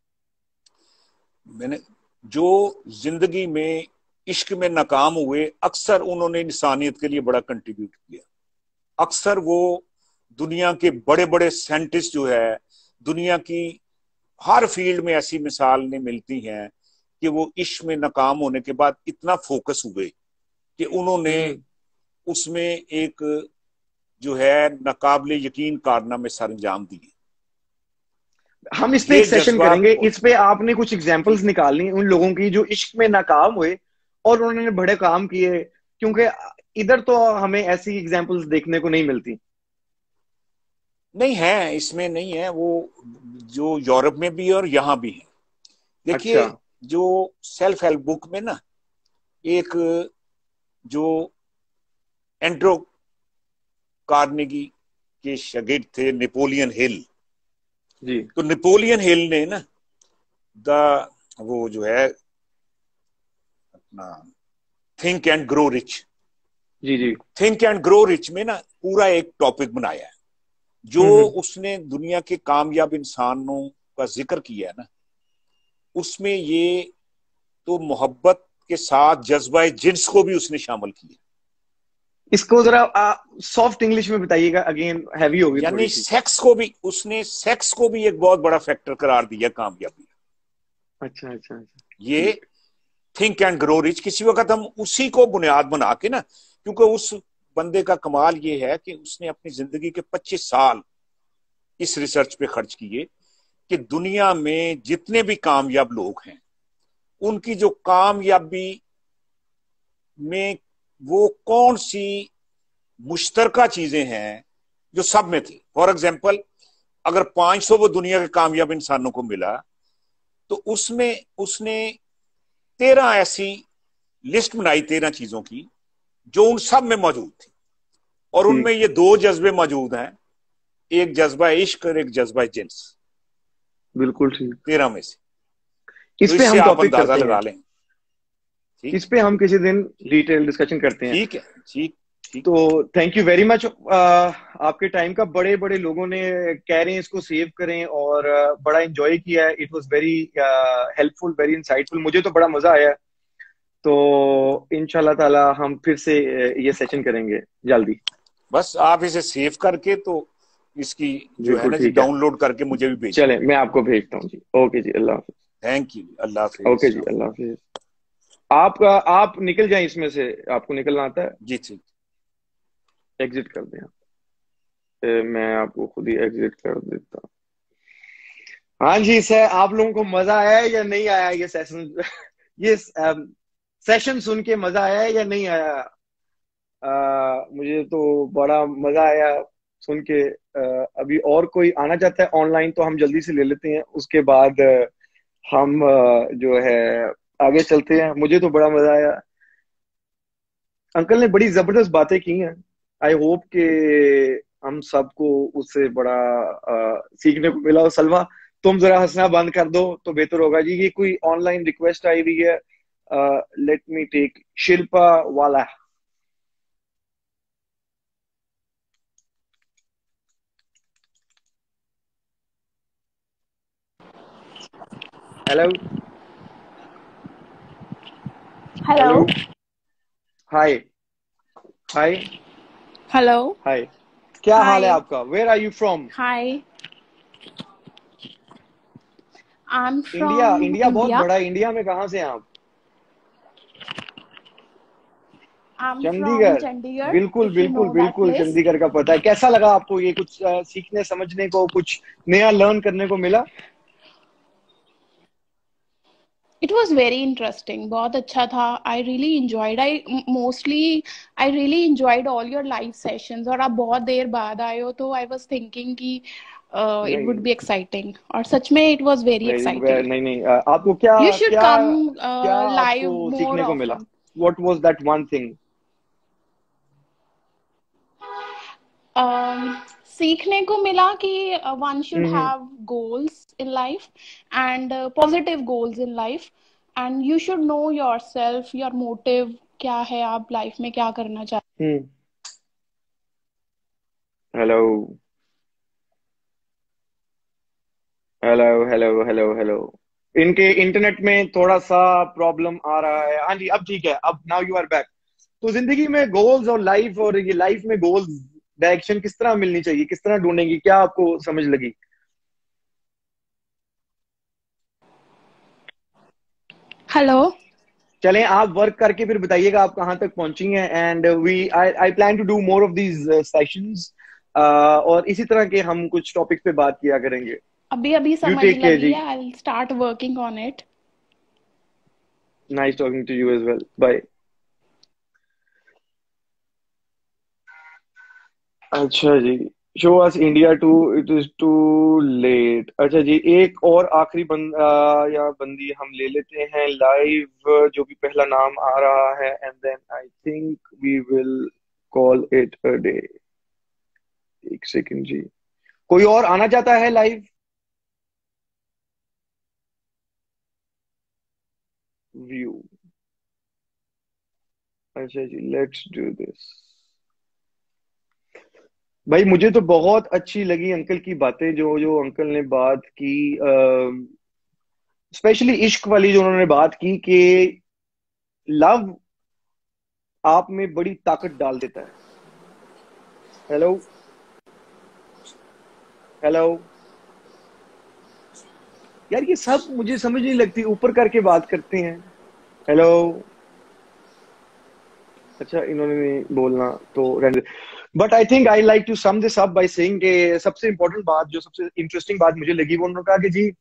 S2: میں نے جو زندگی میں عشق میں ناکام ہوئے اکثر انہوں نے انسانیت کے لیے بڑا کنٹریبیوٹ کیا. اکثر وہ دنیا کے بڑے بڑے سائنٹسٹ جو ہے، دنیا کی ہر فیلڈ میں ایسی مثالیں ملتی ہیں کہ وہ عشق میں ناکام ہونے کے بعد اتنا فوکس ہوئے کہ انہوں نے اس میں ایک جو ہے ناقابل یقین کارنامے سر انجام دیے.
S1: ہم اس پہ ایک سیشن کریں گے، اس پہ آپ نے کچھ ایگزامپلز نکالنی ان لوگوں کی جو عشق میں ناکام ہوئے اور انہوں نے بڑے کام کیے، کیونکہ ادھر تو ہمیں ایسی ایگزامپلز دیکھنے کو نہیں ملتی.
S2: نہیں ہے، اس میں نہیں ہے، وہ جو یورپ میں بھی اور یہاں بھی ہیں. دیکھیے
S1: اچھا.
S2: جو سیلف ہیلپ بک میں نا ایک جو اینڈرو کارنیگی کے شاگرد تھے نیپولین ہل،
S1: جی
S2: تو نیپولین ہل نے نا دا وہ جو ہے اپنا تھنک اینڈ گرو رچ
S1: جی جی
S2: تھنک اینڈ گرو رچ میں نا پورا ایک ٹاپک بنایا ہے جو اس نے دنیا کے کامیاب انسانوں کا ذکر کیا ہے نا. اس میں یہ تو محبت کے ساتھ جذبہ جنس کو بھی اس نے شامل کیا.
S1: اس کو ذرا سافٹ انگلش میں بتائیے گا, اگین ہیوی ہوگی
S2: یعنی
S1: تھوڑی سی.
S2: سیکس کو بھی اس نے سیکس کو بھی ایک بہت بڑا فیکٹر قرار دیا کامیابی.
S1: اچھا اچھا اچھا.
S2: یہ تھنک اینڈ گرو رچ, کسی وقت ہم اسی کو بنیاد بنا کے نا, کیونکہ اس بندے کا کمال یہ ہے کہ اس نے اپنی زندگی کے پچیس سال اس ریسرچ پہ خرچ کیے کہ دنیا میں جتنے بھی کامیاب لوگ ہیں ان کی جو کامیابی میں وہ کون سی مشترکہ چیزیں ہیں جو سب میں تھی. فار ایگزامپل اگر پانچ سو وہ دنیا کے کامیاب انسانوں کو ملا تو اس میں اس نے تیرہ ایسی لسٹ بنائی تیرہ چیزوں کی جو ان سب میں موجود تھی, اور ان میں یہ دو جذبے موجود ہیں, ایک جذبہ عشق اور ایک جذبہ جنس.
S1: بالکل ٹھیک.
S2: تیرہ میں سے
S1: اس
S2: تو
S1: پہ
S2: اس سے
S1: ہم
S2: آپ
S1: ٹاپک
S2: اندازہ
S1: کرتے
S2: لگا
S1: ہیں,
S2: لیں.
S1: اس پہ ہم کسی دن ڈیٹیل ڈسکشن کرتے ہیں.
S2: ٹھیک ہے ٹھیک.
S1: تو تھینک یو ویری مچ آپ کے ٹائم کا. بڑے بڑے لوگوں نے کہہ رہے ہیں اس کو سیو کریں, اور بڑا انجوائے کیا ہے. It was very helpful, very insightful. مجھے تو بڑا مزہ آیا. تو ان شاء اللہ تعالی ہم پھر سے یہ سیشن کریں گے جلدی.
S2: بس آپ اسے سیو کر کے تو اس کی جو ہے
S1: بالکل
S2: نا جی
S1: ٹھیک ہے,
S2: ڈاؤن لوڈ کر کے مجھے بھی بھیجیں.
S1: چلیں میں آپ کو بھیجتا ہوں جی. اوکے جی, اللہ حافظ.
S2: تھینک یو, اللہ حافظ.
S1: اوکے جی, اللہ حافظ. آپ کا آپ نکل جائیں اس میں سے, آپ کو نکلنا آتا ہے.
S2: جی ٹھیک.
S1: ایگزٹ کر دیں. میں آپ کو خود ہی ایگزٹ کر دیتا ہوں. ہاں جی سر, آپ لوگوں کو مزہ آیا یا نہیں آیا یہ سیشن؟ یہ سیشن سن کے مزہ آیا یا نہیں آیا؟ مجھے تو بڑا مزہ آیا سن کے. ابھی اور کوئی آنا چاہتا ہے آن لائن تو ہم جلدی سے لے لیتے ہیں, اس کے بعد ہم جو ہے آگے چلتے ہیں. مجھے تو بڑا مزہ آیا. انکل نے بڑی زبردست باتیں کی ہیں. آئی ہوپ کہ ہم سب کو اس سے بڑا سیکھنے کو ملا. سلما تم ذرا ہنسنا بند کر دو تو بہتر ہوگا جی. یہ کوئی آن لائن ریکویسٹ آئی ہوئی ہے, لیٹ می ٹیک. شلپا والا. Hello
S3: hello.
S1: Hi hi.
S3: Hello.
S1: Hi, کیا حال ہے
S3: ہائے.
S1: آپ کا؟ Where are you from?
S3: Hi. I am
S1: India.
S3: From
S1: India بہت
S3: انڈیا.
S1: بڑا ہے. انڈیا میں کہاں سے ہیں آپ؟
S3: آئی ایم
S1: چنڈی
S3: فرام
S1: گڑھ.
S3: چنڈی گڑھ,
S1: بالکل
S3: اف یو
S1: بالکل
S3: نو دیٹ
S1: بالکل,
S3: پلیس.
S1: چنڈی گڑھ کا پتہ ہے. کیسا لگا آپ کو؟ یہ کچھ سیکھنے سمجھنے کو, کچھ نیا لرن کرنے کو ملا؟
S3: It was very interesting. بہت اچھا تھا. I really enjoyed. I mostly I really enjoyed all your live sessions. اور آپ بہت دیر بعد آئے ہو تو I was thinking کہ uh, it would
S1: نہیں
S3: be exciting. اور سچ میں it was very exciting.
S1: نہیں نہیں, آپ کو کیا
S3: You should
S1: کیا
S3: come
S1: کیا
S3: uh,
S1: آپ کو
S3: live more
S1: سیکھنے کو ملا؟
S3: often.
S1: What was that one thing?
S3: Um, سیکھنے کو ملا کہ one should have goals in life and uh, positive goals in life, and you should know yourself, your motive کیا ہے, آپ لائف میں کیا کرنا چاہتے ہیں.
S1: Hello hello hello hello hello. ان کے انٹرنیٹ میں تھوڑا سا پرابلم آ رہا ہے. ہاں جی اب ٹھیک ہے. اب ناؤ یو آر بیک. تو زندگی میں گولز اور لائف, اور یہ لائف میں گولز ڈائریکشن کس طرح ملنی چاہیے, کس طرح ڈھونڈیں گی, کیا آپ کو سمجھ لگی؟
S3: ہیلو.
S1: چلیں آپ ورک کر کے پھر بتائیے گا آپ کہاں تک پہنچی ہیں. And we I plan to do more of these sessions, اور اسی طرح کے ہم کچھ ٹاپکس پہ بات کیا کریں گے.
S3: ابھی ابھی
S1: یو
S3: سمجھ
S1: ٹیک کیئر
S3: لگی
S1: جی.
S3: ہے. I'll start working on it.
S1: Nice talking to you as well. Bye. اچھا جی, شو us India too, it is too late. اچھا جی, ایک اور آخری بندہ یا بندی ہم لے لیتے ہیں لائیو, جو بھی پہلا نام آ رہا ہے, and then I think we will call it a day. ایک سیکنڈ جی. کوئی اور آنا چاہتا ہے لائیو؟ ویو. اچھا جی, لیٹس ڈو دس. بھائی مجھے تو بہت اچھی لگی انکل کی باتیں, جو جو انکل نے بات کی. اسپیشلی عشق والی جو انہوں نے بات کی کہ لو آپ میں بڑی طاقت ڈال دیتا ہے. ہیلو ہیلو یار یہ سب مجھے سمجھ نہیں لگتی, اوپر کر کے بات کرتے ہیں. ہیلو اچھا انہوں نے نہیں بولنا تو رہنے. But I think I like to sum this up by saying کہ سب سے امپورٹنٹ بات جو سب سے انٹرسٹنگ بات مجھے لگی وہ انہوں نے کہا کہ جی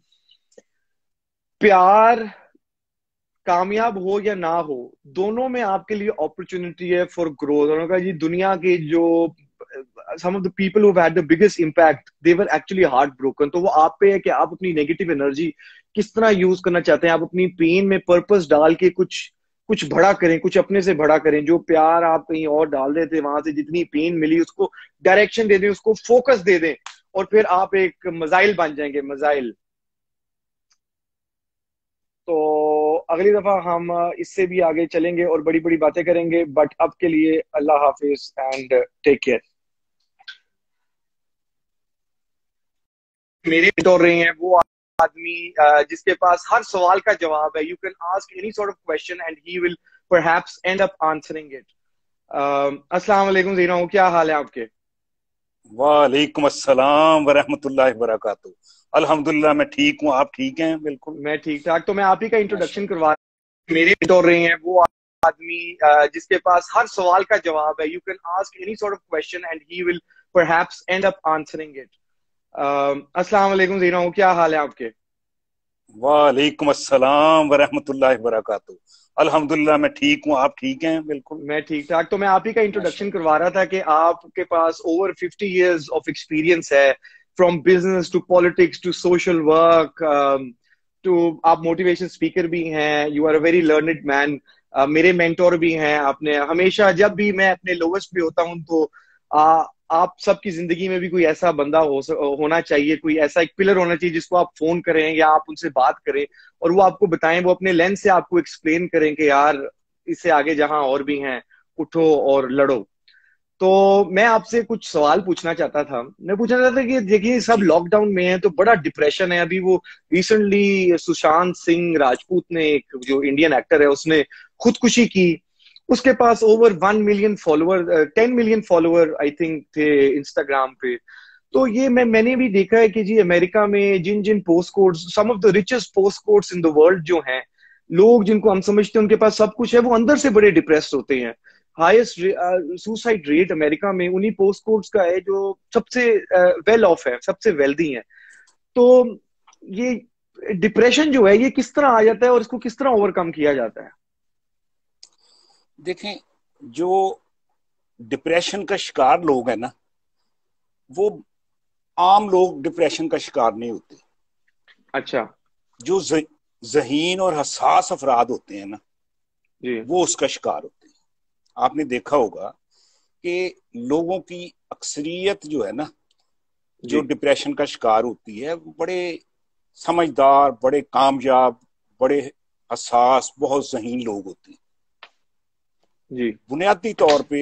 S1: پیار کامیاب ہو یا نہ ہو دونوں میں آپ کے لیے اپرچونٹی ہے فار گروتھ. انہوں نے کہا جی دنیا کے جو some of the people who have had the biggest impact they were actually heartbroken. تو وہ آپ پہ ہے کہ آپ اپنی نیگیٹو انرجی کس طرح یوز کرنا چاہتے ہیں. آپ اپنی پین میں پرپس ڈال کے کچھ کچھ بڑا کریں, کچھ اپنے سے بڑا کریں. جو پیار آپ کہیں اور ڈال دیتے وہاں سے جتنی پین ملی اس کو ڈائریکشن دے دیں, اس کو فوکس دے دیں اور پھر آپ ایک میزائل بن جائیں گے, میزائل. تو اگلی دفعہ ہم اس سے بھی آگے چلیں گے اور بڑی بڑی باتیں کریں گے. بٹ اب کے لیے اللہ حافظ اینڈ ٹیک کیئر. میرے mentor رہے ہیں وہ آدمی جس کے پاس ہر سوال کا جواب ہے. You can ask any sort of question and he will perhaps end up answering it. السلام علیکم زینا ہوں, کیا حال ہے آپ کے؟
S2: وعلیکم السلام ورحمۃ اللہ وبرکاتہ. الحمدللہ میں ٹھیک ہوں, آپ ٹھیک ہیں؟ بالکل
S1: میں ٹھیک ٹھاک. تو میں آپ ہی کا انٹروڈکشن کروا رہا ہوں. میرے mentor رہے ہیں وہ آدمی جس کے پاس ہر سوال کا جواب ہے. You can ask any sort of question and he will perhaps end up answering it. السلام علیکم زینا ہوں, کیا حال ہے آپ کے؟
S2: وعلیکم السلام ورحمۃ اللہ وبرکاتہ. الحمدللہ میں ٹھیک ہوں, آپ ٹھیک ہیں؟ بالکل
S1: میں ٹھیک ٹھاک. تو میں آپ ہی کا انٹروڈکشن کروا رہا تھا کہ آپ کے پاس over fifty years of experience ہے, from business to politics to social work to آپ موٹیویشن اسپیکر بھی ہیں. You are a very learned man. میرے مینٹور بھی ہیں. آپ نے ہمیشہ جب بھی میں اپنے لوسٹ پہ ہوتا ہوں تو آپ سب کی زندگی میں بھی کوئی ایسا بندہ ہو ہونا چاہیے, کوئی ایسا ایک پلر ہونا چاہیے جس کو آپ فون کریں یا آپ ان سے بات کریں اور وہ آپ کو بتائیں, وہ اپنے لینس سے آپ کو ایکسپلین کریں کہ یار اس سے آگے جہاں اور بھی ہیں اٹھو اور لڑو. تو میں آپ سے کچھ سوال پوچھنا چاہتا تھا. میں پوچھنا چاہتا تھا کہ دیکھیے سب لاک ڈاؤن میں ہیں تو بڑا ڈپریشن ہے. ابھی وہ ریسنٹلی سشانت سنگھ راجپوت نے, ایک جو انڈین ایکٹر ہے, اس نے خودکشی کی. اس کے پاس over one million follower, ten million follower I think تھے انسٹاگرام پہ. تو یہ میں میں نے بھی دیکھا ہے کہ جی امریکہ میں جن جن post codes, some of the richest post codes in the world جو ہیں, لوگ جن کو ہم سمجھتے ہیں ان کے پاس سب کچھ ہے, وہ اندر سے بڑے ڈپریسڈ ہوتے ہیں. ہائیسٹ سوسائڈ ریٹ امریکہ میں انہی پوسٹ کوڈز کا ہے جو سب سے ویل آف ہے, سب سے ویلدی ہیں. تو یہ ڈپریشن جو ہے یہ کس طرح آ جاتا ہے اور اس کو کس طرح اوور کم کیا جاتا ہے؟
S2: دیکھیں جو ڈپریشن کا شکار لوگ ہیں نا, وہ عام لوگ ڈپریشن کا شکار نہیں ہوتے.
S1: اچھا.
S2: جو ذہین اور حساس افراد ہوتے ہیں نا
S1: جی
S2: وہ اس کا شکار ہوتے ہیں. آپ نے دیکھا ہوگا کہ لوگوں کی اکثریت جو ہے نا جو ڈپریشن کا شکار ہوتی ہے وہ بڑے سمجھدار, بڑے کامیاب, بڑے حساس, بہت ذہین لوگ ہوتے ہیں.
S1: جی
S2: بنیادی طور پہ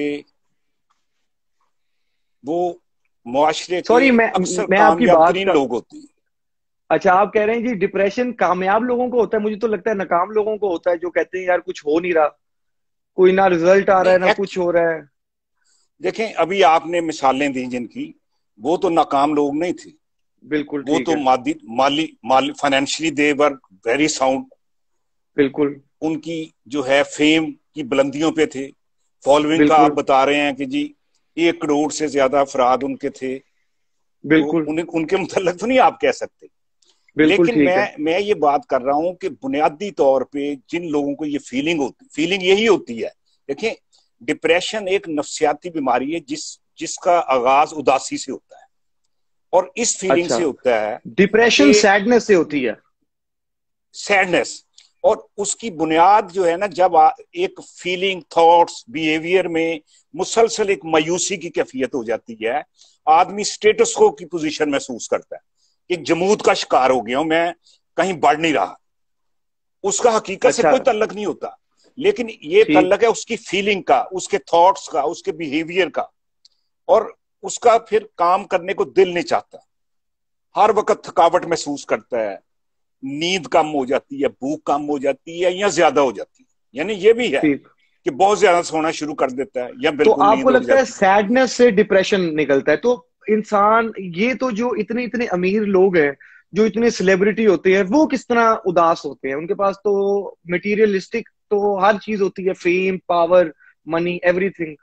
S2: وہ معاشرے کے
S1: سوری میں
S2: اکثر
S1: میں آپ کی
S2: کامیاب
S1: بات
S2: ترین
S1: کا
S2: لوگ ہوتے ہیں.
S1: اچھا آپ کہہ رہے ہیں جی ڈپریشن کامیاب لوگوں کو ہوتا ہے. مجھے تو لگتا ہے ناکام لوگوں کو ہوتا ہے, جو کہتے ہیں یار کچھ ہو نہیں رہا, کوئی نہ رزلٹ آ رہا ہے نہ کچھ ہو رہا ہے.
S2: دیکھیں ابھی آپ نے مثالیں دی جن کی, وہ تو ناکام لوگ نہیں تھے.
S1: بالکل
S2: وہ تو مادی مالی مالی financially they were very sound.
S1: بالکل.
S2: ان کی جو ہے فیم کی بلندیوں پہ تھے. فالوئنگ کا آپ بتا رہے ہیں کہ جی ایک کروڑ سے زیادہ افراد ان کے تھے.
S1: بالکل.
S2: تو ان کے متعلق تو نہیں آپ کہہ سکتے. لیکن میں میں یہ بات کر رہا ہوں کہ بنیادی طور پہ جن لوگوں کو یہ فیلنگ ہوتی فیلنگ یہی ہوتی ہے. دیکھیں ڈپریشن ایک نفسیاتی بیماری ہے جس جس کا آغاز اداسی سے ہوتا ہے اور اس فیلنگ سے ہوتا ہے.
S1: ڈپریشن سیڈنس سے ہوتی ہے.
S2: سیڈنس. اور اس کی بنیاد جو ہے نا, جب ایک فیلنگ, تھاٹس, بیہیویئر میں مسلسل ایک مایوسی کی کیفیت ہو جاتی ہے, آدمی سٹیٹس کو کی پوزیشن محسوس کرتا ہے کہ جمود کا شکار ہو گیا ہوں, میں کہیں بڑھ نہیں رہا. اس کا حقیقت سے کوئی تعلق نہیں ہوتا, لیکن یہ تعلق ہے اس کی فیلنگ کا, اس کے تھاٹس کا, اس کے بیہیویئر کا. اور اس کا پھر کام کرنے کو دل نہیں چاہتا, ہر وقت تھکاوٹ محسوس کرتا ہے, نیند کم ہو جاتی ہے, بھوک کم ہو جاتی ہے یا زیادہ ہو جاتی ہے. یعنی یہ بھی ہے کہ بہت زیادہ سونا شروع کر دیتا ہے یا بالکل.
S1: تو آپ کو لگتا ہے سیڈنس سے ڈپریشن نکلتا ہے؟ تو انسان یہ تو جو اتنے اتنے امیر لوگ ہیں, جو اتنے سیلیبریٹی ہوتے ہیں, وہ کس طرح اداس ہوتے ہیں؟ ان کے پاس تو مٹیریلسٹک تو ہر چیز ہوتی ہے, fame, power, money, everything.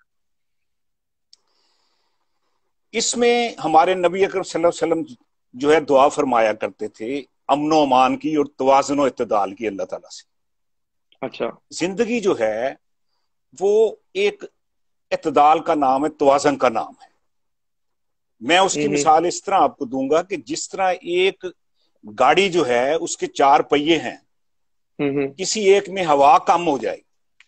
S2: اس میں ہمارے نبی اکرم صلی اللہ علیہ وسلم جو ہے دعا فرمایا کرتے تھے امن و امان کی اور توازن و اعتدال کی اللہ تعالیٰ سے.
S1: اچھا.
S2: زندگی جو ہے وہ ایک اعتدال کا نام ہے, توازن کا نام ہے. میں اس کی مثال اس طرح آپ کو دوں گا کہ جس طرح ایک گاڑی جو ہے اس کے چار پہیے ہیں, کسی ایک میں ہوا کم ہو جائے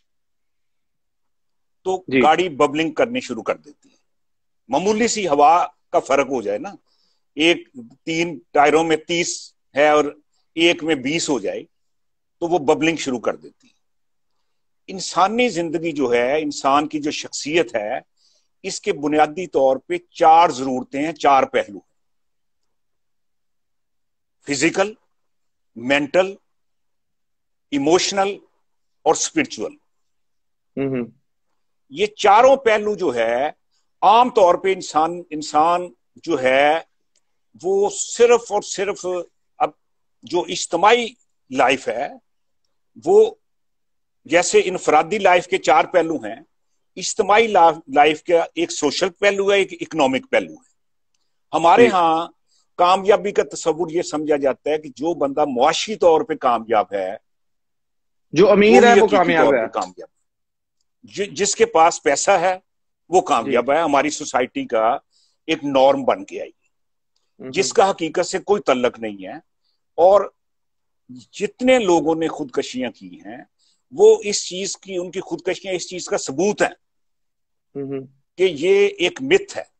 S2: تو گاڑی ببلنگ کرنی شروع کر دیتی ہے. معمولی سی ہوا کا فرق ہو جائے نا, ایک تین ٹائروں میں تیس ہے اور ایک میں بیس ہو جائے تو وہ ببلنگ شروع کر دیتی ہے. انسانی زندگی جو ہے, انسان کی جو شخصیت ہے, اس کے بنیادی طور پہ چار ضرورتیں ہیں, چار پہلو ہیں. فزیکل, مینٹل, ایموشنل اور اسپرچول. یہ چاروں پہلو جو ہے عام طور پہ انسان انسان جو ہے وہ صرف اور صرف اب جو اجتماعی لائف ہے وہ جیسے انفرادی لائف کے چار پہلو ہیں, اجتماعی لائف کا ایک سوشل پہلو ہے, ایک اکنامک پہلو ہے. ہمارے ہاں کامیابی کا تصور یہ سمجھا جاتا ہے کہ جو بندہ معاشی طور پہ کامیاب ہے,
S1: جو امیر ہے وہ کامیاب ہے,
S2: کامیاب جس کے پاس پیسہ ہے وہ کامیاب ہے. ہماری سوسائٹی کا ایک نارم بن کے آئی جس کا حقیقت سے کوئی تعلق نہیں ہے. اور جتنے لوگوں نے خودکشیاں کی ہیں وہ اس چیز کی, ان کی خودکشیاں اس چیز کا ثبوت ہے کہ یہ ایک متھ ہے.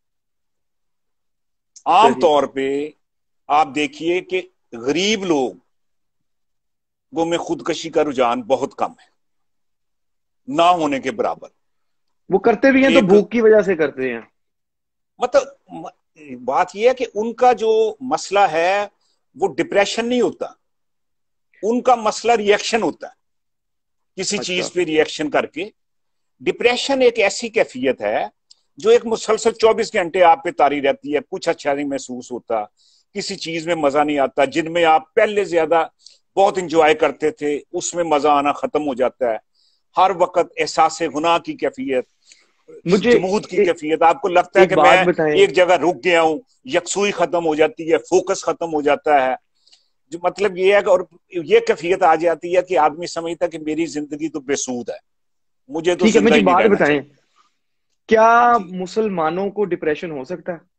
S2: عام طور پہ آپ دیکھیے کہ غریب لوگوں میں خودکشی کا رجحان بہت کم ہے, نہ ہونے کے برابر.
S1: وہ کرتے بھی ہیں تو بھوک کی وجہ سے کرتے ہیں.
S2: مطلب بات یہ ہے کہ ان کا جو مسئلہ ہے وہ ڈپریشن نہیں ہوتا, ان کا مسئلہ ری ایکشن ہوتا ہے, کسی چیز پہ ری ایکشن کر کے. ڈپریشن ایک ایسی کیفیت ہے جو ایک مسلسل چوبیس گھنٹے آپ پہ طاری رہتی ہے, کچھ اچھا نہیں محسوس ہوتا, کسی چیز میں مزہ نہیں آتا. جن میں آپ پہلے زیادہ بہت انجوائے کرتے تھے اس میں مزہ آنا ختم ہو جاتا ہے. ہر وقت احساس گناہ کی کیفیت, جمود کی کیفیت, آپ کو لگتا ہے کہ میں ایک جگہ رک گیا ہوں, یکسوئی ختم ہو جاتی ہے, فوکس ختم ہو جاتا ہے. جو مطلب یہ ہے کہ اور یہ کیفیت آ جاتی ہے کہ آدمی سمجھتا ہے کہ میری زندگی تو بے سود ہے, مجھے تو زندہ ہی نہیں رہنا چاہیے.
S1: کیا مسلمانوں کو ڈپریشن ہو سکتا ہے؟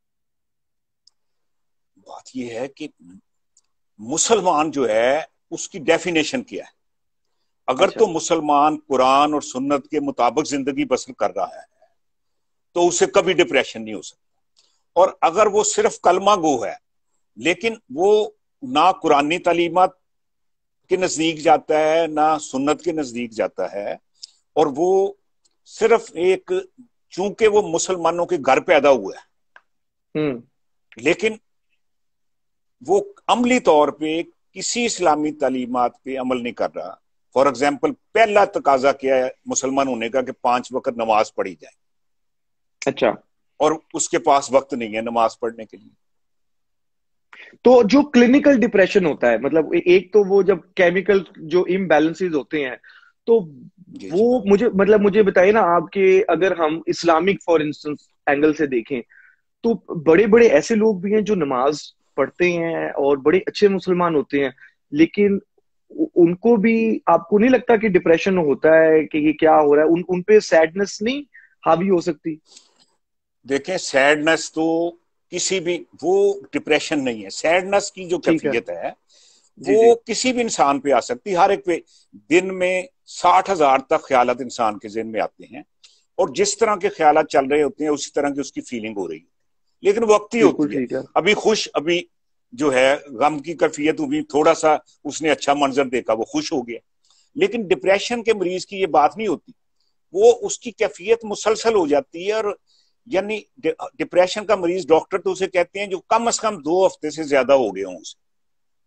S2: بات یہ ہے کہ مسلمان جو ہے اس کی ڈیفینیشن کیا ہے. اگر تو مسلمان قرآن اور سنت کے مطابق زندگی بسر کر رہا ہے تو اسے کبھی ڈپریشن نہیں ہو سکتا. اور اگر وہ صرف کلمہ گو ہے لیکن وہ نہ قرآنی تعلیمات کے نزدیک جاتا ہے نہ سنت کے نزدیک جاتا ہے, اور وہ صرف ایک, چونکہ وہ مسلمانوں کے گھر پیدا ہوا ہے لیکن وہ عملی طور پہ کسی اسلامی تعلیمات پہ عمل نہیں کر رہا. فار ایگزامپل پہلا تقاضا کیا ہے مسلمان ہونے کا کہ پانچ وقت نماز پڑھی جائے.
S1: اچھا.
S2: اور اس کے پاس وقت نہیں ہے نماز پڑھنے کے لیے.
S1: تو جو کلینکل ڈپریشن ہوتا ہے, مطلب ایک تو وہ جب کیمیکل جو امبیلنسز ہوتے ہیں تو وہ مجھے مطلب مجھے بتائیے نا آپ کہ اگر ہم اسلامک فار انسٹنس اینگل سے دیکھیں تو بڑے بڑے ایسے لوگ بھی ہیں جو نماز پڑھتے ہیں اور بڑے اچھے مسلمان ہوتے ہیں, لیکن ان کو بھی آپ کو نہیں لگتا کہ ڈپریشن ہوتا ہے کہ یہ کیا ہو رہا ہے, ان ان پہ سیڈنس نہیں حاوی ہو سکتی؟
S2: دیکھیں سیڈنس تو کسی بھی, وہ ڈپریشن نہیں ہے. سیڈنس کی جو کیفیت ہے وہ کسی بھی انسان پہ آ سکتی. ہر ایک پہ دن میں ساٹھ ہزار تک خیالات انسان کے ذہن میں آتے ہیں, اور جس طرح کے خیالات چل رہے ہوتے ہیں اسی طرح کی اس کی فیلنگ ہو رہی ہے, لیکن وقتی ہوتی ہے. ابھی خوش, ابھی جو ہے غم کی کیفیت ہوئی, تھوڑا سا اس نے اچھا منظر دیکھا وہ خوش ہو گیا. لیکن ڈپریشن کے مریض کی یہ بات نہیں ہوتی, وہ اس کی کیفیت مسلسل ہو جاتی ہے. اور یعنی ڈپریشن کا مریض ڈاکٹر تو اسے کہتے ہیں جو کم از کم دو ہفتے سے زیادہ ہو گئے ہوں اسے.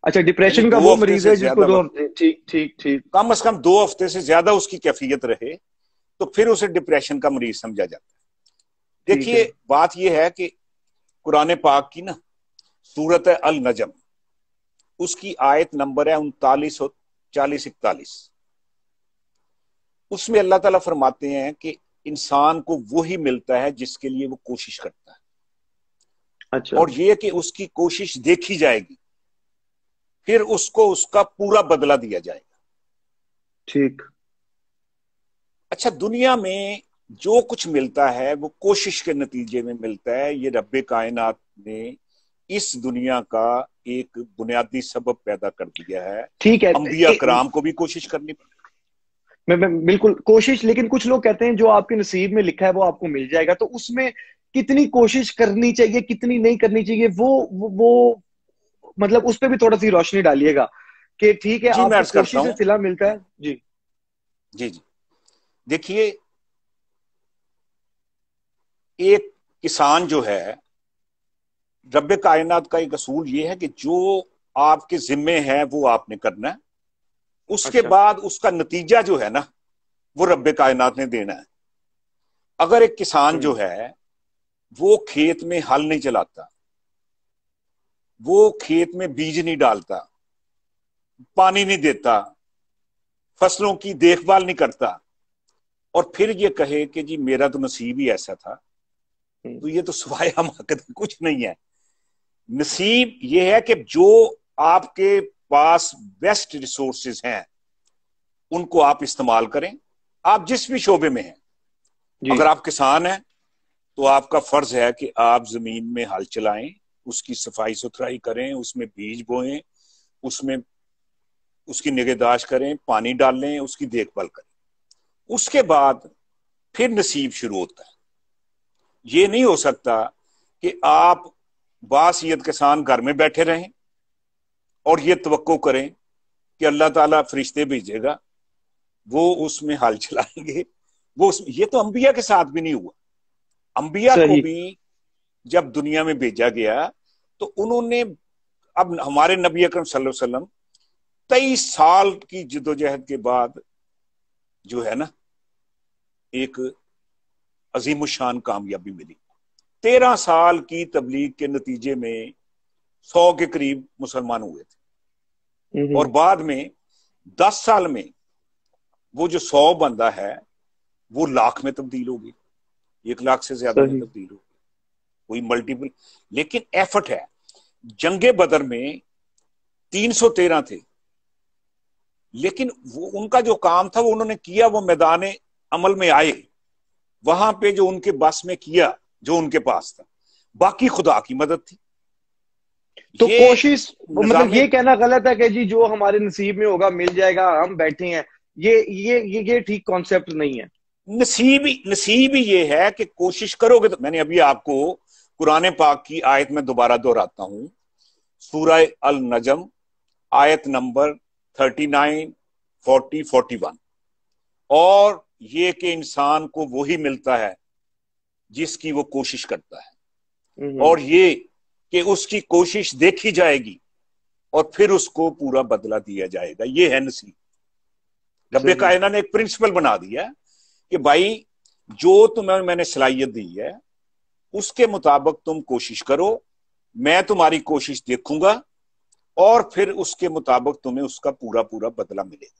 S1: اچھا ڈپریشن کا وہ مریض ہے جس کو دو ہفتے ٹھیک ٹھیک ٹھیک
S2: کم از کم دو ہفتے سے زیادہ اس کی کیفیت رہے تو پھر اسے ڈپریشن کا مریض سمجھا جاتا ہے. دیکھیے بات یہ ہے کہ قرآن پاک کی نا سورت النجم اس کی آیت نمبر ہے انتالیس اور چالیس اکتالیس. اس میں اللہ تعالیٰ فرماتے ہیں کہ انسان کو وہی ملتا ہے جس کے لیے وہ کوشش کرتا ہے.
S1: اچھا.
S2: اور یہ کہ اس کی کوشش دیکھی جائے گی پھر اس کو اس کا پورا بدلہ دیا جائے گا.
S1: ٹھیک.
S2: اچھا دنیا میں جو کچھ ملتا ہے وہ کوشش کے نتیجے میں ملتا ہے. یہ رب کائنات نے اس دنیا کا ایک بنیادی سبب پیدا کر دیا ہے.
S1: ٹھیک ہے.
S2: انبیاء کرام کو بھی کوشش کرنی پڑتی
S1: میں بالکل کوشش, لیکن کچھ لوگ کہتے ہیں جو آپ کے نصیب میں لکھا ہے وہ آپ کو مل جائے گا. تو اس میں کتنی کوشش کرنی چاہیے کتنی نہیں کرنی چاہیے وہ وہ مطلب اس پہ بھی تھوڑا سی روشنی ڈالیے گا کہ ٹھیک ہے آپ کو کوشش سے صلہ ملتا ہے. جی
S2: جی جی دیکھیے ایک کسان جو ہے رب کائنات کا ایک اصول یہ ہے کہ جو آپ کے ذمے ہے وہ آپ نے کرنا ہے. اس کے بعد اس کا نتیجہ جو ہے نا وہ رب کائنات نے دینا ہے. اگر ایک کسان جو ہے وہ کھیت میں ہل نہیں چلاتا, وہ کھیت میں بیج نہیں ڈالتا, پانی نہیں دیتا, فصلوں کی دیکھ بھال نہیں کرتا اور پھر یہ کہے کہ جی میرا تو نصیب ہی ایسا تھا, تو یہ تو سوائے حماقت کچھ نہیں ہے. نصیب یہ ہے کہ جو آپ کے پاس بیسٹ ریسورسز ہیں ان کو آپ استعمال کریں. آپ جس بھی شعبے میں ہیں جی. اگر آپ کسان ہیں تو آپ کا فرض ہے کہ آپ زمین میں ہل چلائیں, اس کی صفائی ستھرائی کریں, اس میں بیج بوئیں, اس میں اس کی نگہداشت کریں, پانی ڈالیں, اس کی دیکھ بھال کریں. اس کے بعد پھر نصیب شروع ہوتا ہے. یہ نہیں ہو سکتا کہ آپ باصیت کسان گھر میں بیٹھے رہیں اور یہ توقع کریں کہ اللہ تعالیٰ فرشتے بھیجے گا وہ اس میں ہل چلائیں گے. وہ اس یہ تو انبیاء کے ساتھ بھی نہیں ہوا. انبیاء کو بھی جب دنیا میں بھیجا گیا تو انہوں نے, اب ہمارے نبی اکرم صلی اللہ علیہ وسلم تیئیس سال کی جدوجہد کے بعد جو ہے نا ایک عظیم الشان کامیابی ملی. تیرہ سال کی تبلیغ کے نتیجے میں سو کے قریب مسلمان ہوئے تھے اور بعد میں دس سال میں وہ جو سو بندہ ہے وہ لاکھ میں تبدیل ہو گئی, ایک لاکھ سے زیادہ میں تبدیل ہو گئی, کوئی ملٹیپل. لیکن ایفرٹ ہے. جنگ بدر میں تین سو تیرہ تھے لیکن وہ ان کا جو کام تھا وہ انہوں نے کیا, وہ میدان عمل میں آئے, وہاں پہ جو ان کے بس میں کیا جو ان کے پاس تھا, باقی خدا کی مدد تھی.
S1: تو کوشش مطلب یہ کہنا غلط ہے کہ جی جو ہمارے نصیب میں ہوگا مل جائے گا, ہم بیٹھے ہیں, یہ یہ یہ ٹھیک کانسیپٹ نہیں ہے.
S2: نصیب نصیب ہی یہ ہے کہ کوشش کرو گے. تو میں نے ابھی آپ کو قرآن پاک کی آیت میں دوبارہ دہراتا ہوں, سورہ النجم آیت نمبر thirty nine forty forty one. اور یہ کہ انسان کو وہی ملتا ہے جس کی وہ کوشش کرتا ہے, اور یہ کہ اس کی کوشش دیکھی جائے گی اور پھر اس کو پورا بدلہ دیا جائے گا. یہ ہے نصیب. رب کائنات نے ایک پرنسپل بنا دیا کہ بھائی جو تمہیں میں نے صلاحیت دی ہے اس کے مطابق تم کوشش کرو, میں تمہاری کوشش دیکھوں گا اور پھر اس کے مطابق تمہیں اس کا پورا پورا بدلہ ملے گا.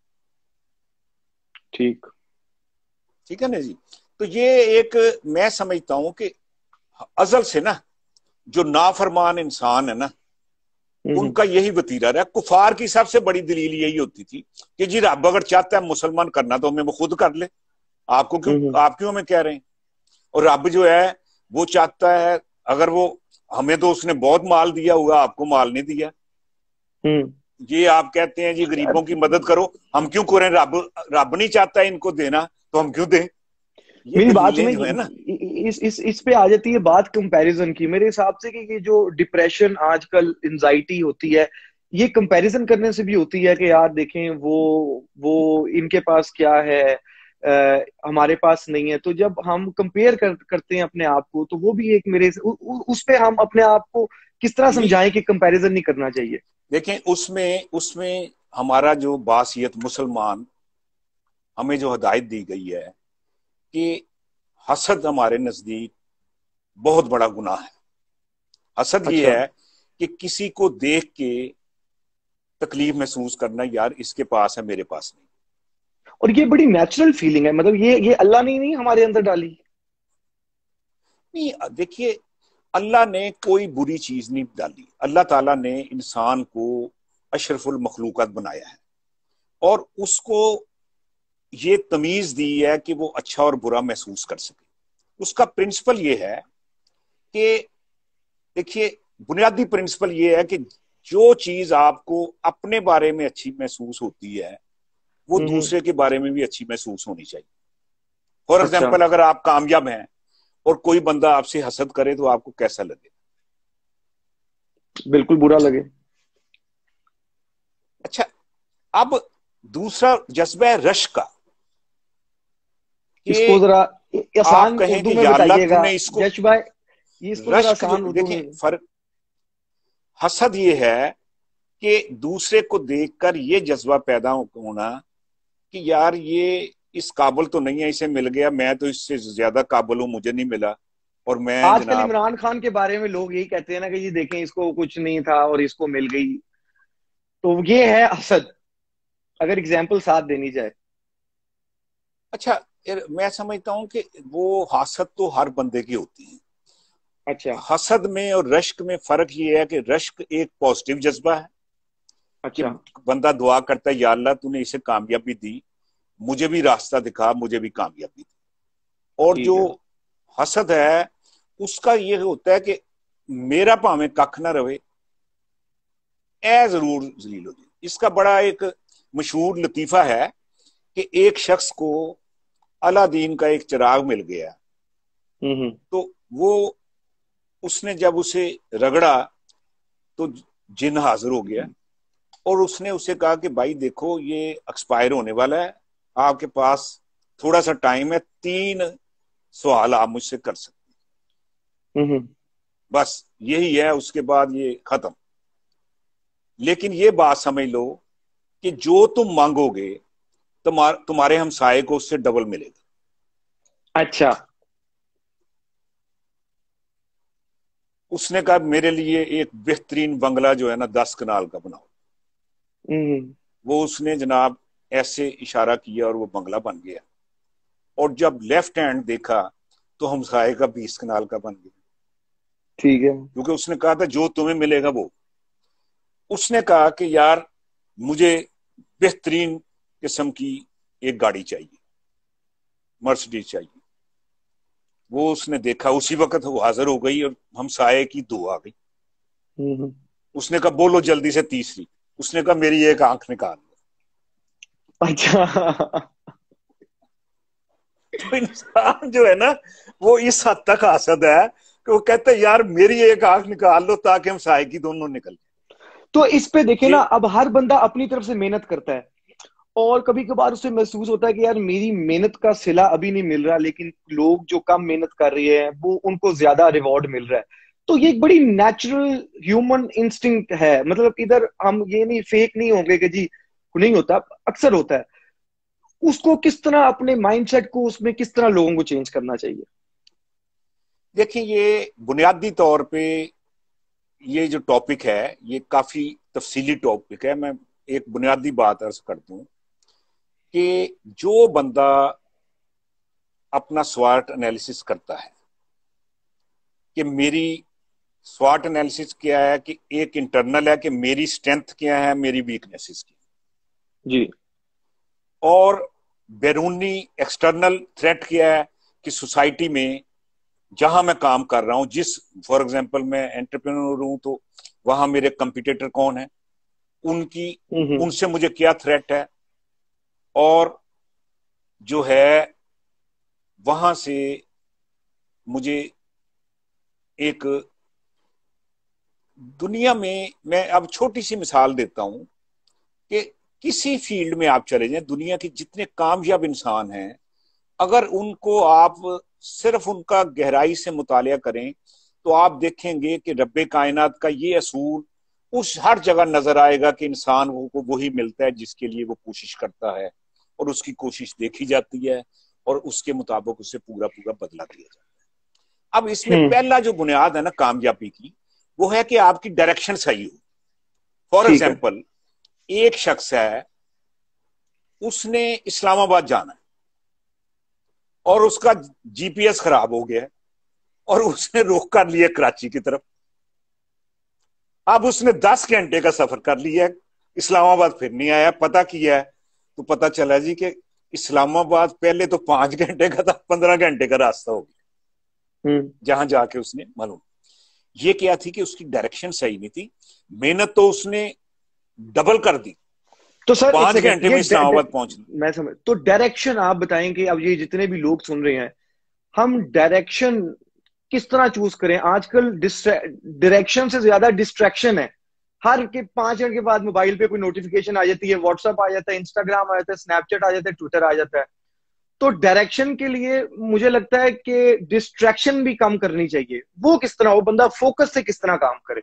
S1: ٹھیک
S2: ٹھیک ہے نا جی. تو یہ ایک میں سمجھتا ہوں کہ ازل سے نا جو نافرمان انسان ہے نا ان کا یہی وتیرہ رہا. کفار کی سب سے بڑی دلیل یہی ہوتی تھی کہ جی رب اگر چاہتا ہے مسلمان کرنا تو ہمیں وہ خود کر لے, آپ کو کیوں آپ کیوں ہمیں کہہ رہے ہیں. اور رب جو ہے وہ چاہتا ہے اگر وہ ہمیں تو اس نے بہت مال دیا ہوگا, آپ کو مال نہیں دیا. یہ آپ کہتے ہیں جی غریبوں کی مدد کرو, ہم کیوں کریں, رب رب نہیں چاہتا ہے ان کو دینا تو ہم کیوں دیں.
S1: میری بات میں اس اس اس پہ آ جاتی ہے بات کمپیریزن کی. میرے حساب سے کہ یہ جو ڈپریشن آج کل انزائٹی ہوتی ہے یہ کمپیریزن کرنے سے بھی ہوتی ہے کہ یار دیکھیں وہ وہ ان کے پاس کیا ہے ہمارے پاس نہیں ہے. تو جب ہم کمپیئر کرتے ہیں اپنے آپ کو تو وہ بھی ایک میرے اس پہ ہم اپنے آپ کو کس طرح سمجھائیں کہ کمپیریزن نہیں کرنا چاہیے؟
S2: دیکھیں اس میں اس میں ہمارا جو باصیت مسلمان ہمیں جو ہدایت دی گئی ہے کہ حسد ہمارے نزدیک بہت بڑا گناہ ہے. حسد یہ
S1: اچھا.
S2: ہے کہ کسی کو دیکھ کے تکلیف محسوس کرنا، یار اس کے پاس ہے میرے پاس نہیں.
S1: اور یہ بڑی نیچرل فیلنگ ہے، مطلب یہ یہ اللہ نے نہیں ہمارے اندر ڈالی.
S2: نہیں دیکھیے، اللہ نے کوئی بری چیز نہیں ڈالی. اللہ تعالیٰ نے انسان کو اشرف المخلوقات بنایا ہے اور اس کو یہ تمیز دی ہے کہ وہ اچھا اور برا محسوس کر سکے. اس کا پرنسپل یہ ہے کہ دیکھیے، بنیادی پرنسپل یہ ہے کہ جو چیز آپ کو اپنے بارے میں اچھی محسوس ہوتی ہے وہ دوسرے کے بارے میں بھی اچھی محسوس ہونی چاہیے. فار ایگزامپل، اگر آپ کامیاب ہیں اور کوئی بندہ آپ سے حسد کرے تو آپ کو کیسا لگے؟
S1: بالکل برا لگے.
S2: اچھا، اب دوسرا جذبہ ہے رشک کا.
S1: اس کو ذرا آسان
S2: آپ کہیں
S1: اردو
S2: کہ
S1: میں
S2: یا اللہ
S1: بتائیے
S2: تو
S1: گا
S2: نے اس کو
S1: جش بھائی، اس کو ذرا
S2: رشک.
S1: آسان اردو
S2: دیکھیں
S1: میں.
S2: فرق حسد یہ ہے کہ دوسرے کو دیکھ کر یہ جذبہ پیدا ہونا کہ یار یہ اس قابل تو نہیں ہے، اسے مل گیا، میں تو اس سے زیادہ قابل ہوں، مجھے نہیں ملا. اور میں
S1: آج کل
S2: جناب
S1: عمران خان کے بارے میں لوگ یہی کہتے ہیں نا کہ یہ دیکھیں اس کو کچھ نہیں تھا اور اس کو مل گئی، تو یہ ہے حسد، اگر اگزامپل ساتھ دینی جائے.
S2: اچھا، میں سمجھتا ہوں کہ وہ حسد تو ہر بندے کی ہوتی ہے.
S1: اچھا
S2: حسد میں اور رشک میں فرق یہ ہے کہ رشک ایک پازیٹیو جذبہ ہے کہ
S1: اچھا
S2: بندہ دعا کرتا ہے یا اللہ تو نے اسے کامیابی دی، مجھے بھی راستہ دکھا، مجھے بھی کامیابی دی. اور
S1: ٹھیک
S2: جو
S1: ہے.
S2: حسد ہے اس کا یہ ہوتا ہے کہ میرا پاویں ککھ نہ رہے، اے ضرور ذلیل ہو جائے. اس کا بڑا ایک مشہور لطیفہ ہے کہ ایک شخص کو الادین کا ایک چراغ مل گیا تو وہ اس نے جب اسے رگڑا تو جن حاضر ہو گیا اور اس نے اسے کہا کہ بھائی دیکھو یہ ایکسپائر ہونے والا ہے، آپ کے پاس تھوڑا سا ٹائم ہے، تین سوال آپ مجھ سے کر سکتے ہیں، بس یہی ہے، اس کے بعد یہ ختم. لیکن یہ بات سمجھ لو کہ جو تم مانگو گے تمہارے ہمسائے کو اس سے ڈبل ملے گا.
S1: اچھا.
S2: اس نے کہا میرے لیے ایک بہترین بنگلہ جو ہے نا دس کنال کا بناؤ. وہ اس نے جناب ایسے اشارہ کیا اور وہ بنگلہ بن گیا. اور جب لیفٹ ہینڈ دیکھا تو ہمسائے کا بیس کنال کا بن گیا.
S1: ٹھیک ہے.
S2: کیونکہ اس نے کہا تھا جو تمہیں ملے گا وہ. اس نے کہا کہ یار مجھے بہترین قسم کی ایک گاڑی چاہیے، مرسڈیز چاہیے. وہ اس نے دیکھا، اسی وقت وہ حاضر ہو گئی اور ہمسائے کی دو آ گئی. اس نے کہا بولو جلدی سے تیسری. اس نے کہا میری ایک آنکھ نکال دو.
S1: اچھا.
S2: تو انسان جو ہے نا وہ اس حد تک حاسد ہے کہ وہ کہتا ہے یار میری ایک آنکھ نکال لو تاکہ ہمسائے کی دونوں نکل.
S1: تو اس پہ دیکھیں نا، اب ہر بندہ اپنی طرف سے محنت کرتا ہے اور کبھی کبھار اسے محسوس ہوتا ہے کہ یار میری محنت کا صلہ ابھی نہیں مل رہا، لیکن لوگ جو کم محنت کر رہے ہیں وہ ان کو زیادہ ریوارڈ مل رہا ہے. تو یہ ایک بڑی نیچرل ہیومن انسٹنکٹ ہے. مطلب ادھر ہم یہ نہیں فیک نہیں ہوں گے کہ جی نہیں ہوتا، اکثر ہوتا ہے. اس کو کس طرح اپنے مائنڈ سیٹ کو اس میں کس طرح لوگوں کو چینج کرنا چاہیے؟
S2: دیکھیں یہ بنیادی طور پہ یہ جو ٹاپک ہے یہ کافی تفصیلی ٹاپک ہے. میں ایک بنیادی بات عرض کرتا ہوں کہ جو بندہ اپنا سوارٹ انالیسس کرتا ہے کہ میری سوارٹ انالیسس کیا ہے، کہ ایک انٹرنل ہے کہ میری اسٹرینتھ کیا ہے، میری ویکنیسز کی
S1: جی،
S2: اور بیرونی ایکسٹرنل تھریٹ کیا ہے کہ سوسائٹی میں جہاں میں کام کر رہا ہوں، جس فار ایگزامپل میں انٹرپرینور ہوں تو وہاں میرے کمپیٹیٹر کون ہیں، ان کی ان سے مجھے کیا تھریٹ ہے، اور جو ہے وہاں سے مجھے ایک دنیا میں، میں اب چھوٹی سی مثال دیتا ہوں کہ کسی فیلڈ میں آپ چلے جائیں، دنیا کے جتنے کامیاب انسان ہیں اگر ان کو آپ صرف ان کا گہرائی سے مطالعہ کریں تو آپ دیکھیں گے کہ رب کائنات کا یہ اصول اس ہر جگہ نظر آئے گا کہ انسان کو وہی ملتا ہے جس کے لیے وہ کوشش کرتا ہے، اور اس کی کوشش دیکھی جاتی ہے اور اس کے مطابق اسے پورا پورا بدلا دیا جاتا ہے۔ اب اس میں پہلا جو بنیاد ہے نا کامیابی کی، وہ ہے کہ آپ کی ڈائریکشن صحیح ہو۔ فار ایگزامپل، ایک شخص ہے، اس نے اسلام آباد جانا ہے اور اس کا جی پی ایس خراب ہو گیا اور اس نے رخ کر لیا کراچی کی طرف۔ اب اس نے دس گھنٹے کا سفر کر لیا، اسلام آباد پھر نہیں آیا، پتہ کیا ہے تو پتہ چلا جی کہ اسلام آباد پہلے تو پانچ گھنٹے کا تھا، پندرہ گھنٹے کا راستہ ہو گیا جہاں جا کے اس نے معلوم۔ یہ کیا تھی کہ اس کی ڈائریکشن صحیح نہیں تھی، محنت تو اس نے ڈبل کر دی،
S1: تو سر
S2: پانچ گھنٹے میں اسلام آباد پہنچ گئی۔
S1: میں سمجھ، تو ڈائریکشن آپ بتائیں کہ اب یہ جتنے بھی لوگ سن رہے ہیں، ہم ڈائریکشن کس طرح چوز کریں؟ آج کل ڈائریکشن سے زیادہ ڈسٹریکشن ہے، ہر کے پانچ منٹ کے بعد موبائل پہ کوئی نوٹیفیکیشن آ جاتی ہے، واٹس ایپ آ جاتا ہے، انسٹاگرام آ جاتا ہے، اسنیپ چیٹ آ جاتا ہے، ٹویٹر آ جاتا ہے۔ تو ڈائریکشن کے لیے مجھے لگتا ہے کہ ڈسٹریکشن بھی کم کرنی چاہیے، وہ کس طرح، وہ بندہ فوکس سے کس طرح کام کرے؟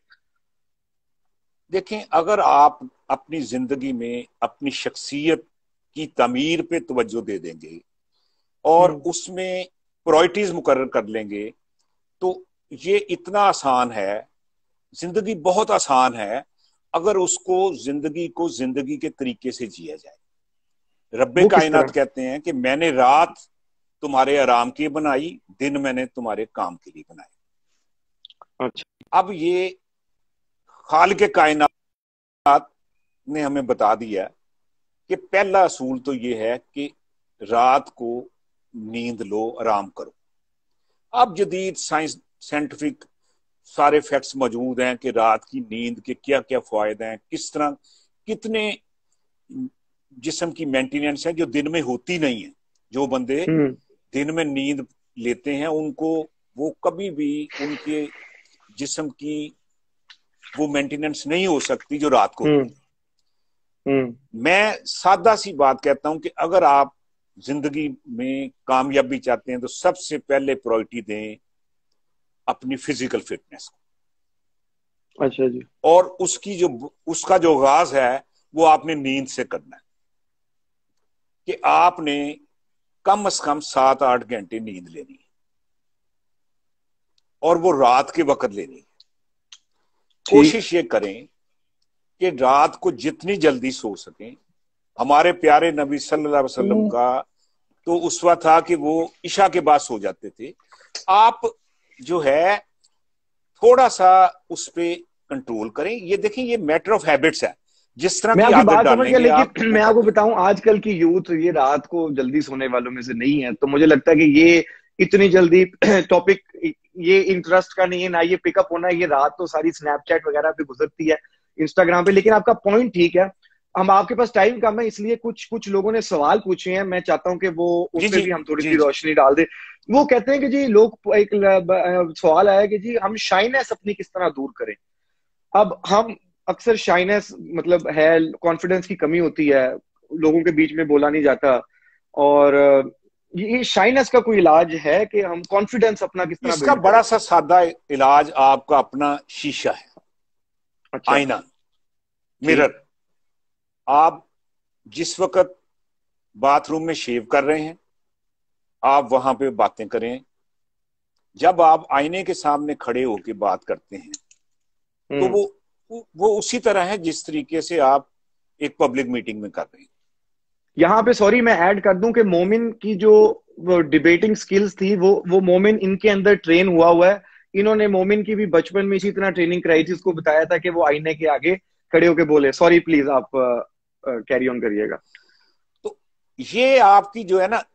S2: دیکھیں، اگر آپ اپنی زندگی میں اپنی شخصیت کی تعمیر پہ توجہ دے دیں گے اور اس میں پرائرٹیز مقرر کر لیں گے تو یہ اتنا آسان ہے، زندگی بہت آسان ہے اگر اس کو زندگی کو زندگی کے طریقے سے جیا جائے۔ رب کائنات کہتے ہیں کہ میں نے رات تمہارے آرام کی بنائی، دن میں نے تمہارے کام کے لیے بنائی۔ اچھا، اب یہ خالق کائنات نے ہمیں بتا دیا کہ پہلا اصول تو یہ ہے کہ رات کو نیند لو، آرام کرو۔ اب جدید سائنس سائنٹیفک سارے فیکٹس موجود ہیں کہ رات کی نیند کے کیا کیا فوائد ہیں، کس طرح کتنے جسم کی مینٹیننس ہے جو دن میں ہوتی نہیں ہے۔ جو بندے دن میں نیند لیتے ہیں ان کو وہ کبھی بھی ان کے جسم کی وہ مینٹیننس نہیں ہو سکتی جو رات کو ہوتی ہے۔ میں سادہ سی بات کہتا ہوں کہ اگر آپ زندگی میں کامیابی چاہتے ہیں تو سب سے پہلے پرائرٹی دیں اپنی فزیکل فٹنس کو۔
S1: اچھا جی۔
S2: اور اس کی جو اس کا جو آغاز ہے وہ آپ نے نیند سے کرنا ہے کہ آپ نے کم از کم سات آٹھ گھنٹے نیند لینی ہے اور وہ رات کے وقت لینی ہے۔ کوشش یہ کریں کہ رات کو جتنی جلدی سو سکیں۔ ہمارے پیارے نبی صلی اللہ علیہ وسلم کا تو اسوہ تھا کہ وہ عشاء کے بعد سو جاتے تھے۔ آپ جو ہے تھوڑا سا اس پہ کنٹرول کریں۔ یہ دیکھیں یہ میٹر آف ہیبٹس ہے، جس طرح کی عادت ڈالیں گے آپ۔
S1: لیکن میں آپ کو بتاؤں آج کل کی یوتھ یہ رات کو جلدی سونے والوں میں سے نہیں ہے، تو مجھے لگتا ہے کہ یہ اتنی جلدی ٹاپک یہ انٹرسٹ کا نہیں ہے، نہ یہ پک اپ ہونا ہے۔ یہ رات تو ساری سنیپ چیٹ وغیرہ پہ گزرتی ہے، انسٹاگرام پہ۔ لیکن آپ کا پوائنٹ ٹھیک ہے، ہم آپ کے پاس ٹائم کم ہے اس لیے کچھ کچھ لوگوں نے سوال پوچھے ہیں، میں چاہتا ہوں کہ وہ اس پہ بھی ہم تھوڑی سی روشنی ڈال دیں۔ وہ کہتے ہیں کہ جی لوگ ایک سوال آیا کہ جی ہم شائنس اپنی کس طرح دور کریں۔ اب ہم اکثر شائنس مطلب ہے کانفیڈنس کی کمی ہوتی ہے، لوگوں کے بیچ میں بولا نہیں جاتا، اور یہ شائنس کا کوئی علاج ہے کہ ہم کانفیڈنس اپنا کس طرح؟
S2: اس کا بڑا سا سادہ علاج آپ کا اپنا شیشہ ہے۔
S1: اچھا۔
S2: آئینہ، مرر۔ آپ جس وقت باتھ روم میں شیو کر رہے ہیں آپ وہاں پہ باتیں کریں۔ جب آپ آئینے کے سامنے کھڑے ہو کے بات کرتے ہیں تو وہ وہ اسی طرح ہے جس طریقے سے آپ ایک پبلک میٹنگ میں کر رہے ہیں۔
S1: یہاں پہ سوری میں ایڈ کر دوں کہ مومن کی جو ڈیبیٹنگ سکلز تھی وہ وہ مومن ان کے اندر ٹرین ہوا ہوا ہے۔ انہوں نے مومن کی بھی بچپن میں اسی طرح ٹریننگ کرائی تھی، اس کو بتایا تھا کہ وہ آئینے کے آگے کھڑے ہو کے بولے۔ سوری پلیز آپ کیری آن کریے گا۔
S2: تو یہ آپ کی جو ہے نا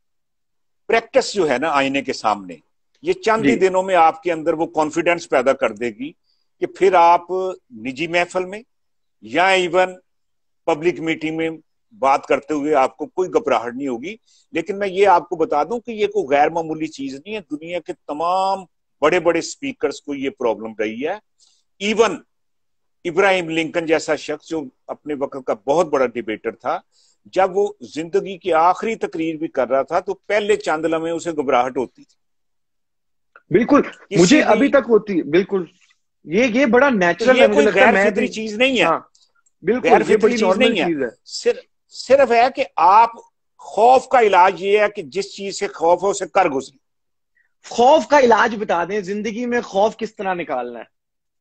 S2: پریکٹس جو ہے نا آئینے کے سامنے، یہ چند ہی دنوں میں آپ کے اندر وہ کانفیڈنس پیدا کر دے گی کہ پھر آپ نجی محفل میں یا ایون پبلک میٹنگ میں بات کرتے ہوئے آپ کو کوئی گھبراہٹ نہیں ہوگی۔ لیکن میں یہ آپ کو بتا دوں کہ یہ کوئی غیر معمولی چیز نہیں ہے، دنیا کے تمام بڑے بڑے سپیکرز کو یہ پرابلم رہی ہے۔ ایون ابراہیم لنکن جیسا شخص جو اپنے وقت کا بہت بڑا ڈیبیٹر تھا، جب وہ زندگی کی آخری تقریر بھی کر رہا تھا تو پہلے چند لمحے اسے گھبراہٹ ہوتی تھی۔
S1: بالکل مجھے ابھی تک ہوتی ہے. بالکل یہ یہ بڑا نیچرل ہے, مجھے لگتا ہے
S2: غیر فطری چیز نہیں ہے.
S1: بالکل یہ بڑی نارمل چیز ہے.
S2: صرف صرف ہے کہ آپ خوف کا علاج یہ ہے کہ جس چیز سے خوف ہو اسے کر گزرے.
S1: خوف کا علاج بتا دیں, زندگی میں خوف کس طرح نکالنا ہے.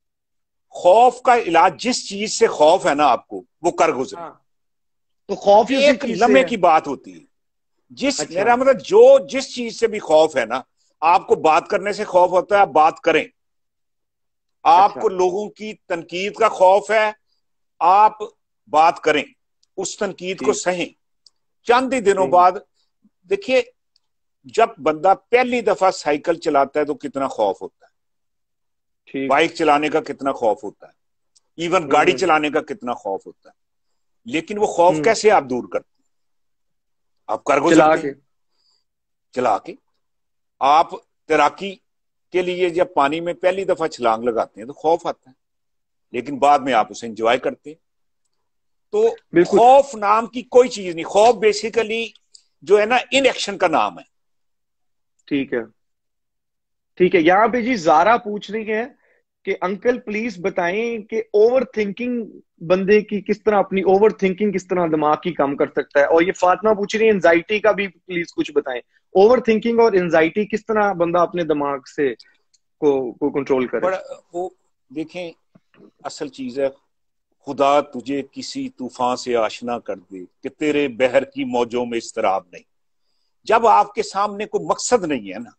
S2: خوف کا علاج جس چیز سے خوف ہے نا آپ کو وہ کر گزرے.
S1: تو خوف
S2: ایک لمحے کی بات ہوتی ہے. جس
S1: اچھا.
S2: میرا مطلب جو جس چیز سے بھی خوف ہے نا, آپ کو بات کرنے سے خوف ہوتا ہے, آپ بات کریں. آپ
S1: اچھا.
S2: کو لوگوں کی تنقید کا خوف ہے, آپ بات کریں, اس تنقید کو سہیں. چند ہی دنوں بعد دیکھیے, جب بندہ پہلی دفعہ سائیکل چلاتا ہے تو کتنا خوف ہوتا ہے, بائک چلانے کا کتنا خوف ہوتا ہے, ایون گاڑی چلانے کا کتنا خوف ہوتا ہے. لیکن وہ خوف کیسے آپ دور کرتے ہیں؟ آپ کر گزرتے ہیں چلا کے. آپ تیراکی کے لیے جب پانی میں پہلی دفعہ چھلانگ لگاتے ہیں تو خوف آتا ہے, لیکن بعد میں آپ اسے انجوائے کرتے ہیں. تو خوف نام کی کوئی چیز نہیں. خوف بیسیکلی جو ہے نا ان ایکشن کا نام ہے.
S1: ٹھیک ہے ٹھیک ہے. یہاں پہ جی زارا پوچھ رہی ہے کہ انکل پلیز بتائیں کہ اوور تھنکنگ بندے کی کس طرح, اپنی اوور تھنکنگ کس طرح دماغ کی کم کر سکتا ہے. اور یہ فاطمہ پوچھ رہی ہے انزائٹی کا بھی پلیز کچھ بتائیں. اوور تھنکنگ اور انزائٹی کس طرح بندہ اپنے دماغ سے کو کو کنٹرول کرے.
S2: بڑا وہ دیکھیں, اصل چیز ہے خدا تجھے کسی طوفان سے آشنا کر دے کہ تیرے بحر کی موجوں میں اضطراب نہیں. جب آپ کے سامنے کوئی مقصد نہیں ہے نا,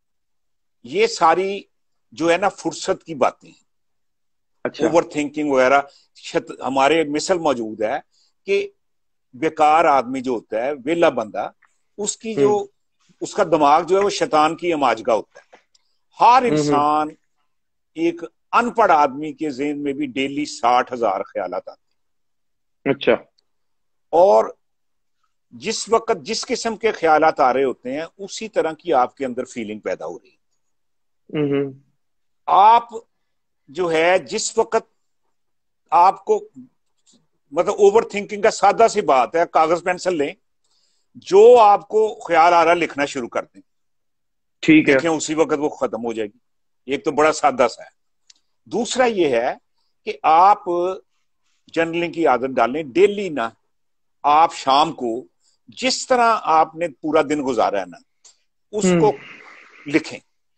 S2: یہ ساری جو ہے نا فرصت کی باتیں ہیں,
S1: اچھا.
S2: اوور تھنکنگ وغیرہ. ہمارے مثل موجود ہے کہ بیکار آدمی جو ہوتا ہے, ویلا بندہ, اس کی جو اس کا دماغ جو ہے وہ شیطان کی اماجگاہ ہوتا ہے. ہر انسان, ایک ان پڑھ آدمی کے ذہن میں بھی ڈیلی ساٹھ ہزار خیالات آتے ہیں.
S1: اچھا.
S2: اور جس وقت جس قسم کے خیالات آ رہے ہوتے ہیں اسی طرح کی آپ کے اندر فیلنگ پیدا ہو رہی ہے. آپ جو ہے جس وقت آپ کو مطلب اوور تھنکنگ کا سادہ سی بات ہے, کاغذ پینسل لیں, جو آپ کو خیال آ رہا لکھنا شروع کر دیں.
S1: ٹھیک ہے.
S2: دیکھیں اسی وقت وہ ختم ہو جائے گی. ایک تو بڑا سادہ سا ہے. دوسرا یہ ہے کہ آپ جرنلنگ کی عادت ڈالیں ڈیلی نا. آپ شام کو جس طرح آپ نے پورا دن گزارا ہے نا اس کو لکھیں,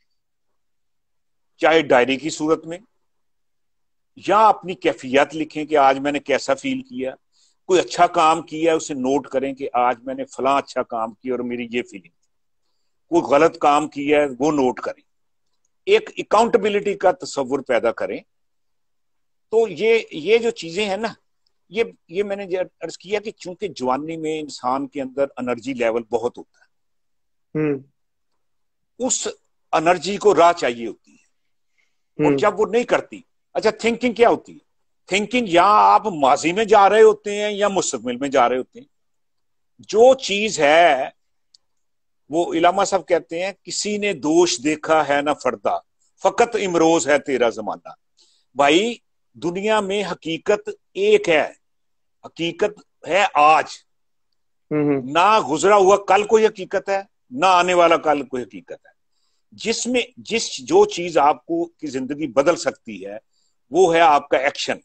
S2: چاہے ڈائری کی صورت میں یا اپنی کیفیت لکھیں کہ آج میں نے کیسا فیل کیا. کوئی اچھا کام کیا اسے نوٹ کریں کہ آج میں نے فلاں اچھا کام کیا اور میری یہ فیلنگ. کوئی غلط کام کیا ہے وہ نوٹ کریں. ایک اکاؤنٹبلٹی کا تصور پیدا کریں. تو یہ یہ جو چیزیں ہیں نا, یہ یہ میں نے عرض کیا کہ چونکہ جوانی میں انسان کے اندر انرجی لیول بہت ہوتا ہے, اس انرجی کو راہ چاہیے ہوتی ہے, اور جب وہ نہیں کرتی. اچھا تھنکنگ کیا ہوتی ہے؟ تھنکنگ یا آپ ماضی میں جا رہے ہوتے ہیں یا مستقبل میں جا رہے ہوتے ہیں. جو چیز ہے وہ علامہ صاحب کہتے ہیں کسی نے دوش دیکھا ہے نہ فردا, فقط امروز ہے تیرا زمانہ. بھائی دنیا میں حقیقت ایک ہے, حقیقت ہے آج. نہ گزرا ہوا کل کوئی حقیقت ہے, نہ آنے والا کل کوئی حقیقت ہے. جس میں جس جو چیز آپ کو کی زندگی بدل سکتی ہے وہ ہے آپ کا ایکشن.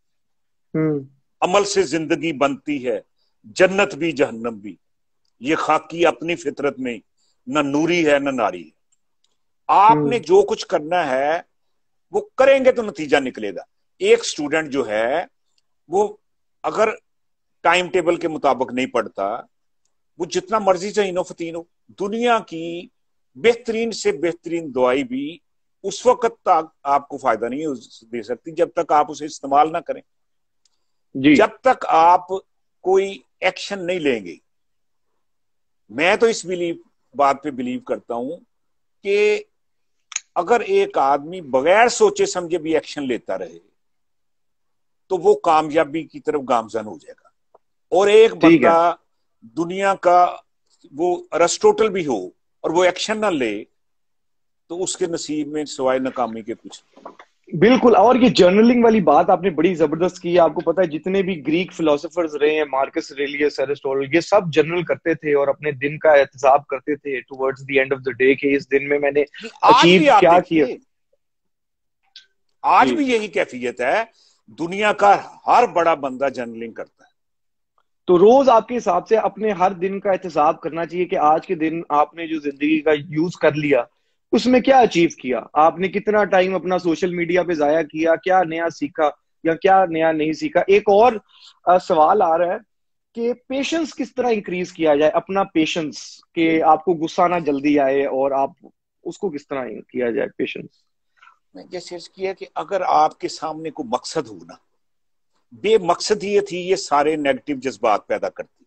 S2: عمل سے زندگی بنتی ہے, جنت بھی جہنم بھی. یہ خاکی اپنی فطرت میں نہ نوری ہے نہ ناری ہے. آپ نے جو کچھ کرنا ہے وہ کریں گے تو نتیجہ نکلے گا. ایک سٹوڈنٹ جو ہے وہ اگر ٹائم ٹیبل کے مطابق نہیں پڑھتا, وہ جتنا مرضی ذہین و فطین ہو, دنیا کی بہترین سے بہترین دوائی بھی اس وقت تک آپ کو فائدہ نہیں دے سکتی جب تک آپ اسے استعمال نہ کریں. جی. جب تک آپ کوئی ایکشن نہیں لیں گے. میں تو اس بلیو بات پہ بلیو کرتا ہوں کہ اگر ایک آدمی بغیر سوچے سمجھے بھی ایکشن لیتا رہے تو وہ کامیابی کی طرف گامزن ہو جائے گا. اور ایک بندہ دنیا کا وہ ارسٹوٹل بھی ہو اور وہ ایکشن نہ لے تو اس کے نصیب میں سوائے ناکامی کے کچھ.
S1: بالکل. اور یہ جرنلنگ والی بات آپ نے بڑی زبردست کی ہے. آپ کو پتا ہے جتنے بھی گریک فلاسفرز رہے ہیں, مارکس ریلیس, ایرسٹوٹل, یہ سب جرنل کرتے تھے اور اپنے دن کا احتساب کرتے تھے towards the end of the day کہ اس دن میں میں نے
S2: آج
S1: اچیو
S2: بھی آپ
S1: کیا کیا.
S2: دیکھیے, آج
S1: جی.
S2: بھی یہی کیفیت ہے, دنیا کا ہر بڑا بندہ جرنلنگ کرتا ہے.
S1: تو روز آپ کے حساب سے اپنے ہر دن کا احتساب کرنا چاہیے کہ آج کے دن آپ نے جو زندگی کا یوز کر لیا اس میں کیا اچیو کیا, آپ نے کتنا ٹائم اپنا سوشل میڈیا پہ ضائع کیا, کیا نیا سیکھا یا کیا نیا نہیں سیکھا. ایک اور سوال آ رہا ہے کہ پیشنس کس طرح انکریز کیا جائے, اپنا پیشنس, کہ آپ کو غصہ نہ جلدی آئے اور آپ اس کو کس طرح کیا جائے پیشنس.
S2: میں جیسے کیا کہ اگر آپ کے سامنے کوئی مقصد ہو نا, بے مقصد یہ تھی یہ سارے نیگیٹو جذبات پیدا کرتی.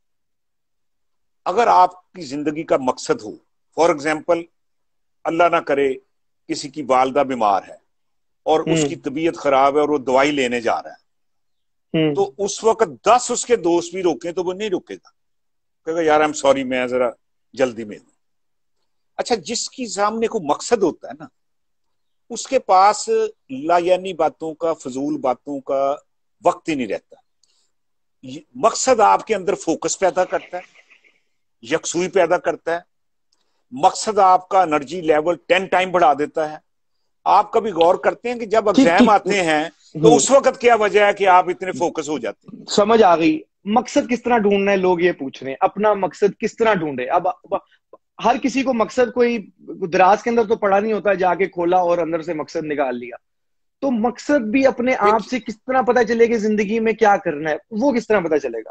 S2: اگر آپ کی زندگی کا مقصد ہو, فار ایگزامپل اللہ نہ کرے کسی کی والدہ بیمار ہے اور اس کی طبیعت خراب ہے اور وہ دوائی لینے جا رہا ہے, تو اس وقت دس اس کے دوست بھی روکیں تو وہ نہیں رکے گا, کہے گا یار ایم سوری میں ذرا جلدی میں ہوں. اچھا, جس کی سامنے کو مقصد ہوتا ہے نا, اس کے پاس لا یعنی باتوں کا, فضول باتوں کا وقت ہی نہیں رہتا. مقصد آپ کے اندر فوکس پیدا کرتا ہے, یکسوئی پیدا کرتا ہے. مقصد آپ کا انرجی لیول ٹین ٹائم بڑھا دیتا ہے. آپ کبھی غور کرتے ہیں کہ جب ایگزام آتے ہیں تو اس وقت کیا وجہ ہے کہ آپ اتنے فوکس ہو جاتے ہیں؟
S1: سمجھ آ گئی. مقصد کس طرح ڈھونڈنا ہے, لوگ یہ پوچھ رہے ہیں اپنا مقصد کس طرح ڈھونڈے. اب ہر کسی کو مقصد کوئی دراز کے اندر تو پڑا نہیں ہوتا, جا کے کھولا اور اندر سے مقصد نکال لیا. تو مقصد بھی اپنے آپ سے کس طرح پتا چلے کہ زندگی میں کیا کرنا ہے, وہ کس طرح پتا چلے گا؟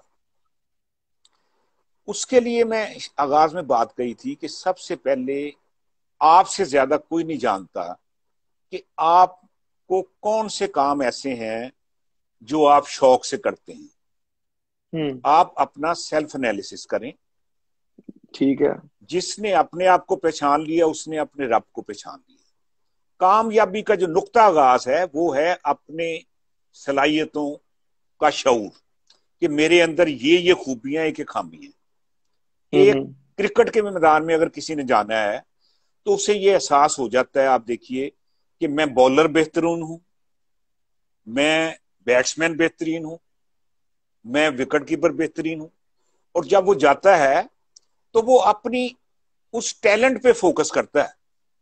S2: اس کے لیے میں آغاز میں بات کہی تھی کہ سب سے پہلے آپ سے زیادہ کوئی نہیں جانتا کہ آپ کو کون سے کام ایسے ہیں جو آپ شوق سے کرتے ہیں. آپ اپنا سیلف انالیسس کریں.
S1: ٹھیک ہے.
S2: جس نے اپنے آپ کو پہچان لیا اس نے اپنے رب کو پہچان لیا. کامیابی کا جو نقطہ آغاز ہے وہ ہے اپنے صلاحیتوں کا شعور, کہ میرے اندر یہ یہ خوبیاں ہیں کہ خامی ہیں. ایک کرکٹ کے میدان میں اگر کسی نے جانا ہے تو اسے یہ احساس ہو جاتا ہے, آپ دیکھیے کہ میں بولر بہترین ہوں, میں بیٹسمین بہترین ہوں, میں وکٹ کیپر بہترین ہوں. اور جب وہ جاتا ہے تو وہ اپنی اس ٹیلنٹ پہ فوکس کرتا ہے.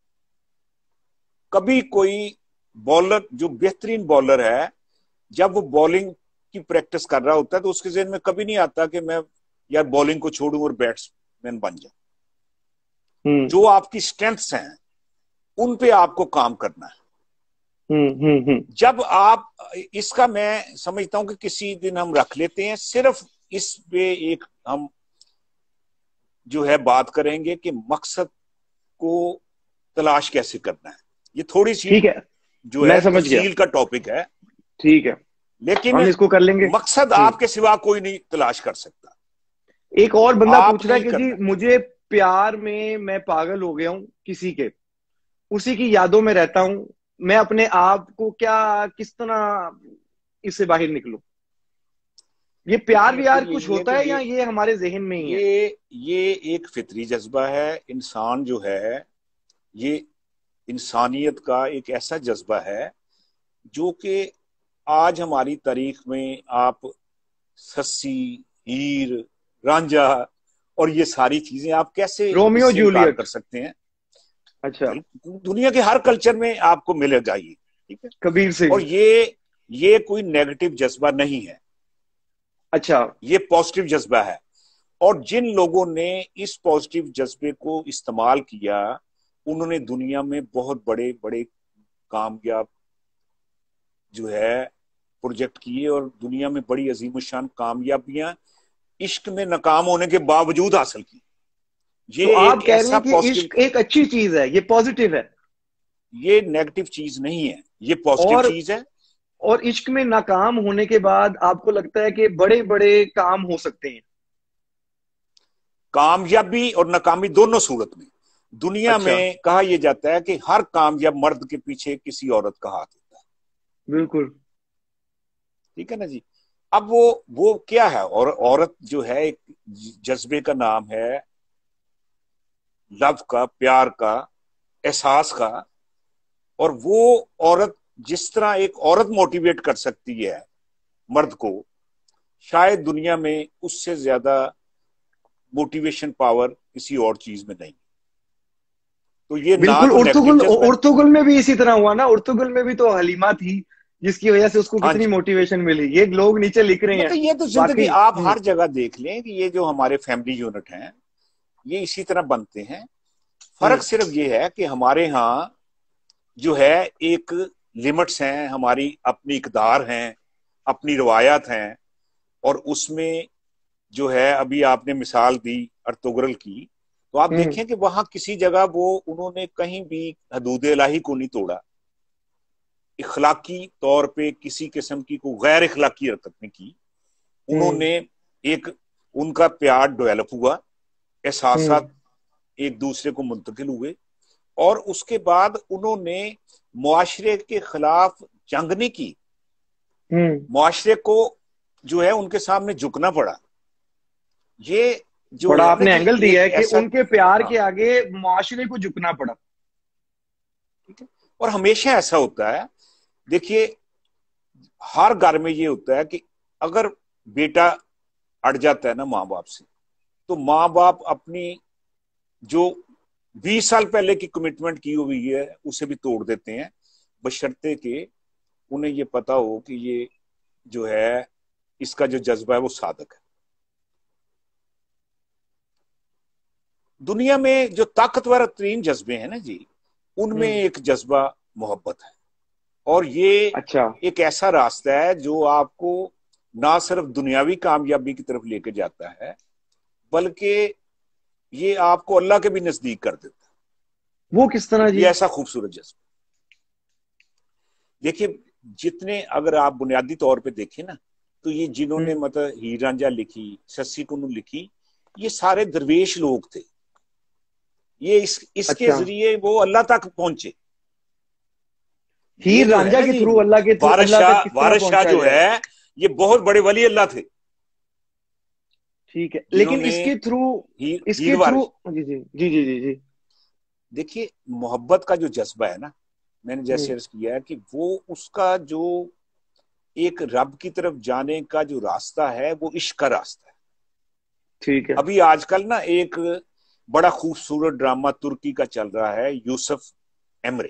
S2: کبھی کوئی بولر جو بہترین بولر ہے, جب وہ بولنگ کی پریکٹس کر رہا ہوتا ہے تو اس کے ذہن میں کبھی نہیں آتا کہ میں یار بولنگ کو چھوڑوں اور بیٹس مین بن جاؤں. جو آپ کی اسٹرینتھس ہیں ان پہ آپ کو کام کرنا ہے. جب آپ اس کا, میں سمجھتا ہوں کہ کسی دن ہم رکھ لیتے ہیں صرف اس پہ, ایک ہم جو ہے بات کریں گے کہ مقصد کو تلاش کیسے کرنا ہے. یہ تھوڑی سی
S1: ٹھیک ہے,
S2: جو ہے تفصیل کا ٹاپک ہے.
S1: ٹھیک ہے,
S2: لیکن
S1: ہم اس کو کر لیں گے.
S2: مقصد آپ کے سوا کوئی نہیں تلاش کر سکتا.
S1: ایک اور بندہ
S2: آپ
S1: پوچھ رہا ہے
S2: نہیں
S1: کہ جی
S2: کرنا.
S1: مجھے پیار میں میں پاگل ہو گیا ہوں کسی کے, اسی کی یادوں میں رہتا ہوں, میں اپنے آپ کو کیا کس طرح اس سے باہر نکلوں؟ یہ پیار ویار کچھ ہوتا ہے یا یہ ہمارے ذہن میں ہی ہے؟
S2: یہ یہ ایک فطری جذبہ ہے. انسان جو ہے یہ انسانیت کا ایک ایسا جذبہ ہے جو کہ آج ہماری تاریخ میں آپ سسی, ہیر, رانجھا اور یہ ساری چیزیں آپ کیسے
S1: رومیو
S2: اس سے انکار
S1: جولیٹ.
S2: کر سکتے ہیں؟
S1: اچھا,
S2: دنیا کے ہر کلچر میں آپ کو ملے گا یہ. ٹھیک ہے,
S1: کبیر سنگھ.
S2: اور یہ یہ کوئی نیگیٹو جذبہ نہیں ہے.
S1: اچھا,
S2: یہ پازیٹیو جذبہ ہے. اور جن لوگوں نے اس پازیٹیو جذبے کو استعمال کیا انہوں نے دنیا میں بہت بڑے بڑے کامیاب جو ہے پروجیکٹ کیے اور دنیا میں بڑی عظیم الشان کامیابیاں عشق میں ناکام ہونے کے باوجود حاصل کی. یہ
S1: تو آپ
S2: ایک
S1: کہہ رہے
S2: ایسا
S1: ہیں کہ
S2: پازیٹیو,
S1: عشق ایک اچھی چیز ہے, یہ پازیٹیو ہے,
S2: یہ نیگیٹو چیز نہیں ہے, یہ پازیٹیو
S1: اور
S2: چیز ہے.
S1: اور عشق میں ناکام ہونے کے بعد آپ کو لگتا ہے کہ بڑے بڑے کام ہو سکتے ہیں؟
S2: کامیابی اور ناکامی دونوں صورت میں دنیا
S1: اچھا,
S2: میں کہا یہ جاتا ہے کہ ہر کامیاب مرد کے پیچھے کسی عورت کا ہاتھ ہوتا ہے.
S1: بالکل
S2: ٹھیک ہے نا جی. اب وہ وہ کیا ہے, اور عورت جو ہے ایک جذبے کا نام ہے, لو کا, پیار کا, احساس کا. اور وہ عورت جس طرح ایک عورت موٹیویٹ کر سکتی ہے مرد کو، شاید دنیا میں اس سے زیادہ موٹیویشن پاور کسی اور چیز میں نہیں. تو یہ
S1: بالکل. ارطغرل ارطغرل میں بھی اسی طرح ہوا نا. ارطغرل میں بھی تو حلیمہ تھی جس کی وجہ سے اس کو کتنی موٹیویشن ملی. یہ لوگ نیچے لکھ رہے ہیں.
S2: یہ تو زندگی آپ ہر جگہ دیکھ لیں کہ یہ جو ہمارے فیملی یونٹ ہیں یہ اسی طرح بنتے ہیں. فرق صرف یہ ہے کہ ہمارے ہاں جو ہے ایک لمٹس ہیں، ہماری اپنی اقدار ہیں، اپنی روایات ہیں، اور اس میں جو ہے ابھی آپ نے مثال دی ارطغرل کی، تو آپ دیکھیں کہ وہاں کسی جگہ وہ انہوں نے کہیں بھی حدود الہی کو نہیں توڑا، اخلاقی طور پہ کسی قسم کی کوئی غیر اخلاقی حرکت نہیں کی. انہوں نے ایک ان کا پیار ڈیولپ ہوا، احساسات ایک دوسرے کو منتقل ہوئے، اور اس کے بعد انہوں نے معاشرے کے خلاف جنگ نہیں کی. معاشرے کو جو ہے ان کے سامنے جھکنا پڑا. یہ جو
S1: بڑا آپ نے اینگل دیا ہے کہ ان کے پیار کے آگے معاشرے کو جھکنا پڑا.
S2: اور ہمیشہ ایسا ہوتا ہے. دیکھیے ہر گھر میں یہ ہوتا ہے کہ اگر بیٹا اڑ جاتا ہے نا ماں باپ سے، تو ماں باپ اپنی جو بیس سال پہلے کی کمٹمنٹ کی ہوئی ہے اسے بھی توڑ دیتے ہیں، بشرطے کہ انہیں یہ پتا ہو کہ یہ جو ہے اس کا جو جذبہ ہے وہ صادق ہے. دنیا میں جو طاقتور ترین جذبے ہیں نا جی، ان میں ایک جذبہ محبت ہے، اور یہ
S1: اچھا
S2: ایک ایسا راستہ ہے جو آپ کو نہ صرف دنیاوی کامیابی کی طرف لے کے جاتا ہے بلکہ یہ آپ کو اللہ کے بھی نزدیک کر دیتا ہے.
S1: وہ کس طرح جی؟
S2: یہ ایسا خوبصورت جذبہ. دیکھیے جتنے اگر آپ بنیادی طور پہ دیکھیں نا تو یہ جنہوں نے مطلب ہیر رانجھا لکھی، سسی کنو لکھی، یہ سارے درویش لوگ تھے. یہ اس اس
S1: اچھا.
S2: کے ذریعے وہ اللہ تک پہنچے.
S1: ہیر رانجھا کے تھرو اللہ کے تھرو
S2: وارث شاہ وارث شاہ جو ہے یہ بہت بڑے ولی اللہ تھے.
S1: ٹھیک ہے، لیکن اس کے تھرو اس کے تھرو جی جی جی جی جی جی
S2: دیکھیے محبت کا جو جذبہ ہے نا، میں نے جیسے عرض کیا ہے کہ وہ اس کا جو ایک رب کی طرف جانے کا جو راستہ ہے وہ عشق کا راستہ ہے.
S1: ٹھیک ہے.
S2: ابھی آج کل نا ایک بڑا خوبصورت ڈرامہ ترکی کا چل رہا ہے، یوسف ایمرے.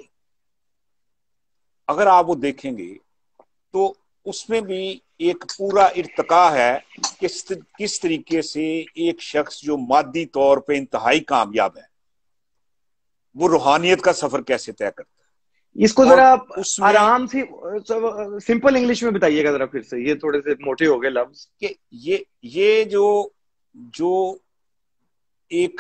S2: اگر آپ وہ دیکھیں گے تو اس میں بھی ایک پورا ارتقاء ہے کہ کس طریقے سے ایک شخص جو مادی طور پہ انتہائی کامیاب ہے وہ روحانیت کا سفر کیسے طے کرتا ہے.
S1: اس کو ذرا آرام سے سمپل انگلش میں بتائیے گا ذرا پھر سے، یہ تھوڑے سے موٹے ہو گئے لفظ.
S2: کہ یہ یہ جو جو ایک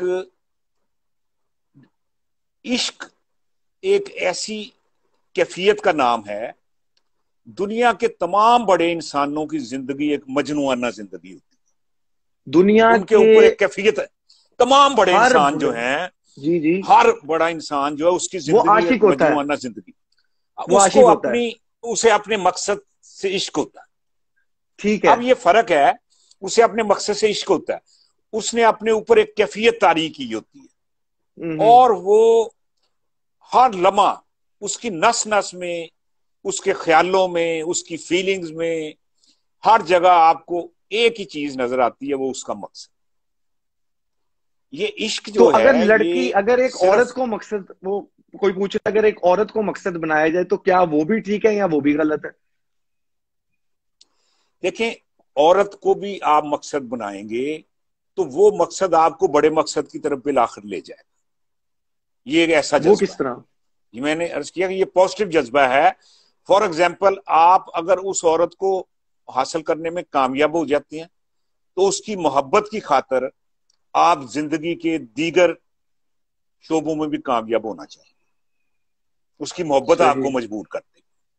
S2: عشق ایک ایسی کیفیت کا نام ہے، دنیا کے تمام بڑے انسانوں کی زندگی ایک مجنونہ زندگی ہوتی ہے.
S1: دنیا
S2: ان کے اوپر ایک کیفیت ہے. تمام بڑے انسان جو ہیں،
S1: جی جی
S2: ہر بڑا انسان جو ہے اس کی زندگی ایک مجنونہ زندگی، اس کو اپنی اسے اپنے مقصد سے عشق ہوتا ہے.
S1: ٹھیک ہے.
S2: اب یہ فرق ہے، اسے اپنے مقصد سے عشق ہوتا ہے، اس نے اپنے اوپر ایک کیفیت طاری کی ہوتی ہے، اور وہ ہر لمحہ اس کی نس نس میں، اس کے خیالوں میں، اس کی فیلنگز میں، ہر جگہ آپ کو ایک ہی چیز نظر آتی ہے، وہ اس کا مقصد. یہ عشق جو ہے،
S1: اگر لڑکی اگر ایک عورت کو مقصد، وہ کوئی پوچھے اگر ایک عورت کو مقصد بنایا جائے تو کیا وہ بھی ٹھیک ہے یا وہ بھی غلط ہے؟
S2: دیکھیں عورت کو بھی آپ مقصد بنائیں گے تو وہ مقصد آپ کو بڑے مقصد کی طرف بالآخر لے جائے گا. یہ ایک ایسا جذبہ.
S1: وہ کس طرح؟
S2: یہ میں نے عرض کیا کہ یہ پازیٹیو جذبہ ہے. فار ایگزامپل آپ اگر اس عورت کو حاصل کرنے میں کامیاب ہو جاتے ہیں تو اس کی محبت کی خاطر آپ زندگی کے دیگر شعبوں میں بھی کامیاب ہونا چاہیے. اس کی محبت آپ کو مجبور کرتی.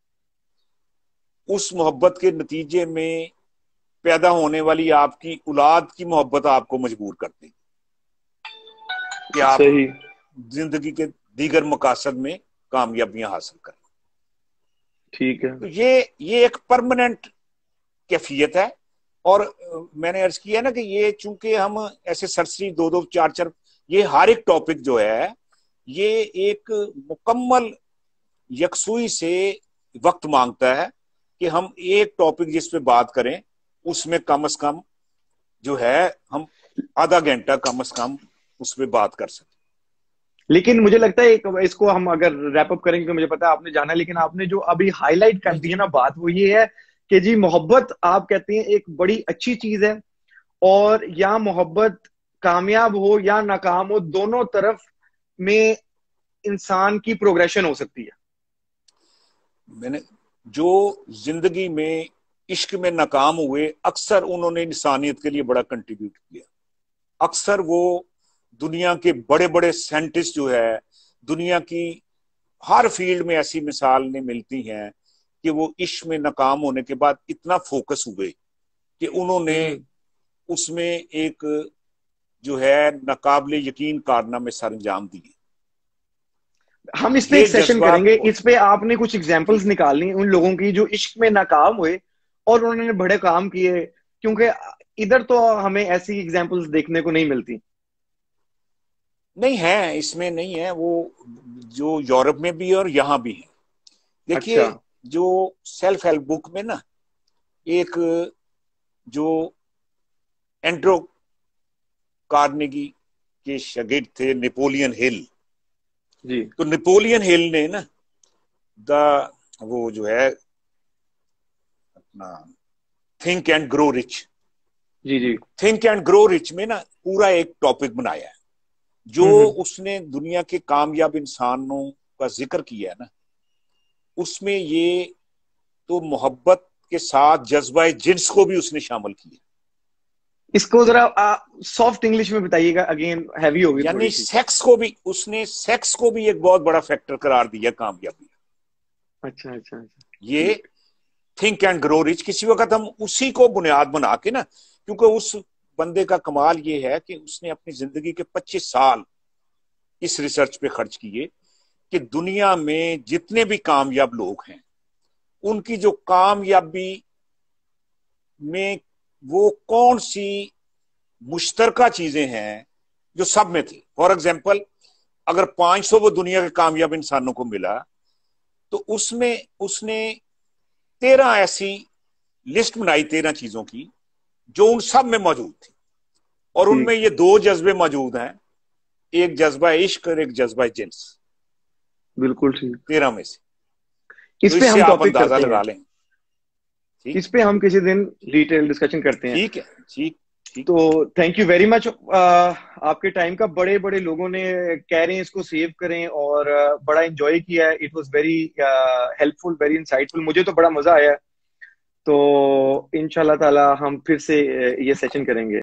S2: اس محبت کے نتیجے میں پیدا ہونے والی آپ کی اولاد کی محبت آپ کو مجبور کرتی کہ آپ زندگی کے دیگر مقاصد میں کامیابیاں حاصل کریں.
S1: ٹھیک ہے.
S2: تو یہ یہ ایک پرماننٹ کیفیت ہے. اور میں نے عرض کیا نا کہ یہ چونکہ ہم ایسے سرسری دو دو چار چار یہ ہر ایک ٹاپک جو ہے یہ ایک مکمل یکسوئی سے وقت مانگتا ہے کہ ہم ایک ٹاپک جس پہ بات کریں اس میں کم از کم جو ہے ہم آدھا گھنٹہ کم از کم اس پہ بات کر سکیں.
S1: لیکن مجھے لگتا ہے اس کو ہم اگر ریپ اپ کریں گے, مجھے پتا ہے آپ نے جانا, لیکن آپ نے جو ابھی ہائی لائٹ کر دی ہے نا بات, وہ یہ ہے کہ جی محبت آپ کہتے ہیں ایک بڑی اچھی چیز ہے, اور یا محبت کامیاب ہو یا ناکام ہو, دونوں طرف میں انسان کی پروگریشن ہو سکتی ہے.
S2: میں نے جو زندگی میں عشق میں ناکام ہوئے اکثر انہوں نے انسانیت کے لیے بڑا کنٹریبیوٹ کیا. اکثر وہ دنیا کے بڑے بڑے سائنٹسٹ جو ہے, دنیا کی ہر فیلڈ میں ایسی مثالیں ملتی ہیں کہ وہ عشق میں ناکام ہونے کے بعد اتنا فوکس ہوئے کہ انہوں نے اس میں ایک جو ہے ناقابل یقین کارنامے سر انجام دیے.
S1: ہم اس پہ ایک سیشن کریں گے, اس پہ آپ نے کچھ ایگزامپلز نکالنی ان لوگوں کی جو عشق میں ناکام ہوئے اور انہوں نے بڑے کام کیے, کیونکہ ادھر تو ہمیں ایسی ایگزامپلز دیکھنے کو نہیں ملتی.
S2: نہیں ہے, اس میں نہیں ہے, وہ جو یورپ میں بھی اور یہاں بھی ہے. دیکھیے
S1: اچھا.
S2: جو سیلف ہیلپ بک میں نا ایک جو اینڈرو کارنیگی کے شاگرد تھے نیپولین ہل,
S1: جی,
S2: تو نیپولین ہل نے نا دا وہ جو ہے اپنا تھنک اینڈ گرو رچ,
S1: جی جی
S2: تھنک اینڈ گرو رچ میں نا پورا ایک ٹاپک بنایا ہے جو اس نے دنیا کے کامیاب انسانوں کا ذکر کیا ہے نا, اس میں یہ تو محبت کے ساتھ جذبہ جنس کو بھی اس نے شامل کیا.
S1: اس کو ذرا سافٹ انگلش میں بتائیے گا, اگین ہیوی ہوگی
S2: یعنی سیکس کو بھی اس نے سیکس کو بھی ایک بہت بڑا فیکٹر قرار دیا کامیابی.
S1: اچھا اچھا اچھا
S2: یہ تھنک اینڈ گرو رچ کسی وقت ہم اسی کو بنیاد بنا کے نا, کیونکہ اس بندے کا کمال یہ ہے کہ اس نے اپنی زندگی کے پچیس سال اس ریسرچ پہ خرچ کیے کہ دنیا میں جتنے بھی کامیاب لوگ ہیں ان کی جو کامیابی میں وہ کون سی مشترکہ چیزیں ہیں جو سب میں تھی. فار ایگزامپل اگر پانچ سو وہ دنیا کے کامیاب انسانوں کو ملا تو اس میں اس نے تیرہ ایسی لسٹ بنائی تیرہ چیزوں کی جو ان سب میں موجود تھی, اور ان میں یہ دو جذبے موجود ہیں, ایک جذبہ عشق اور ایک جذبہ جنس.
S1: بالکل ٹھیک.
S2: تیرہ میں سے
S1: اس پہ ہم ٹاپک
S2: اندازہ لگا لیں.
S1: اس پہ ہم کسی دن ڈیٹیل ڈسکشن کرتے ہیں.
S2: ٹھیک ہے, ٹھیک.
S1: تو تھینک یو ویری مچ آپ کے ٹائم کا. بڑے بڑے لوگوں نے کہہ رہے ہیں اس کو سیو کریں, اور بڑا انجوائے کیا ہے. It was very helpful, very insightful. مجھے تو بڑا مزہ آیا. تو ان شاء اللہ تعالی ہم پھر سے یہ سیشن کریں گے.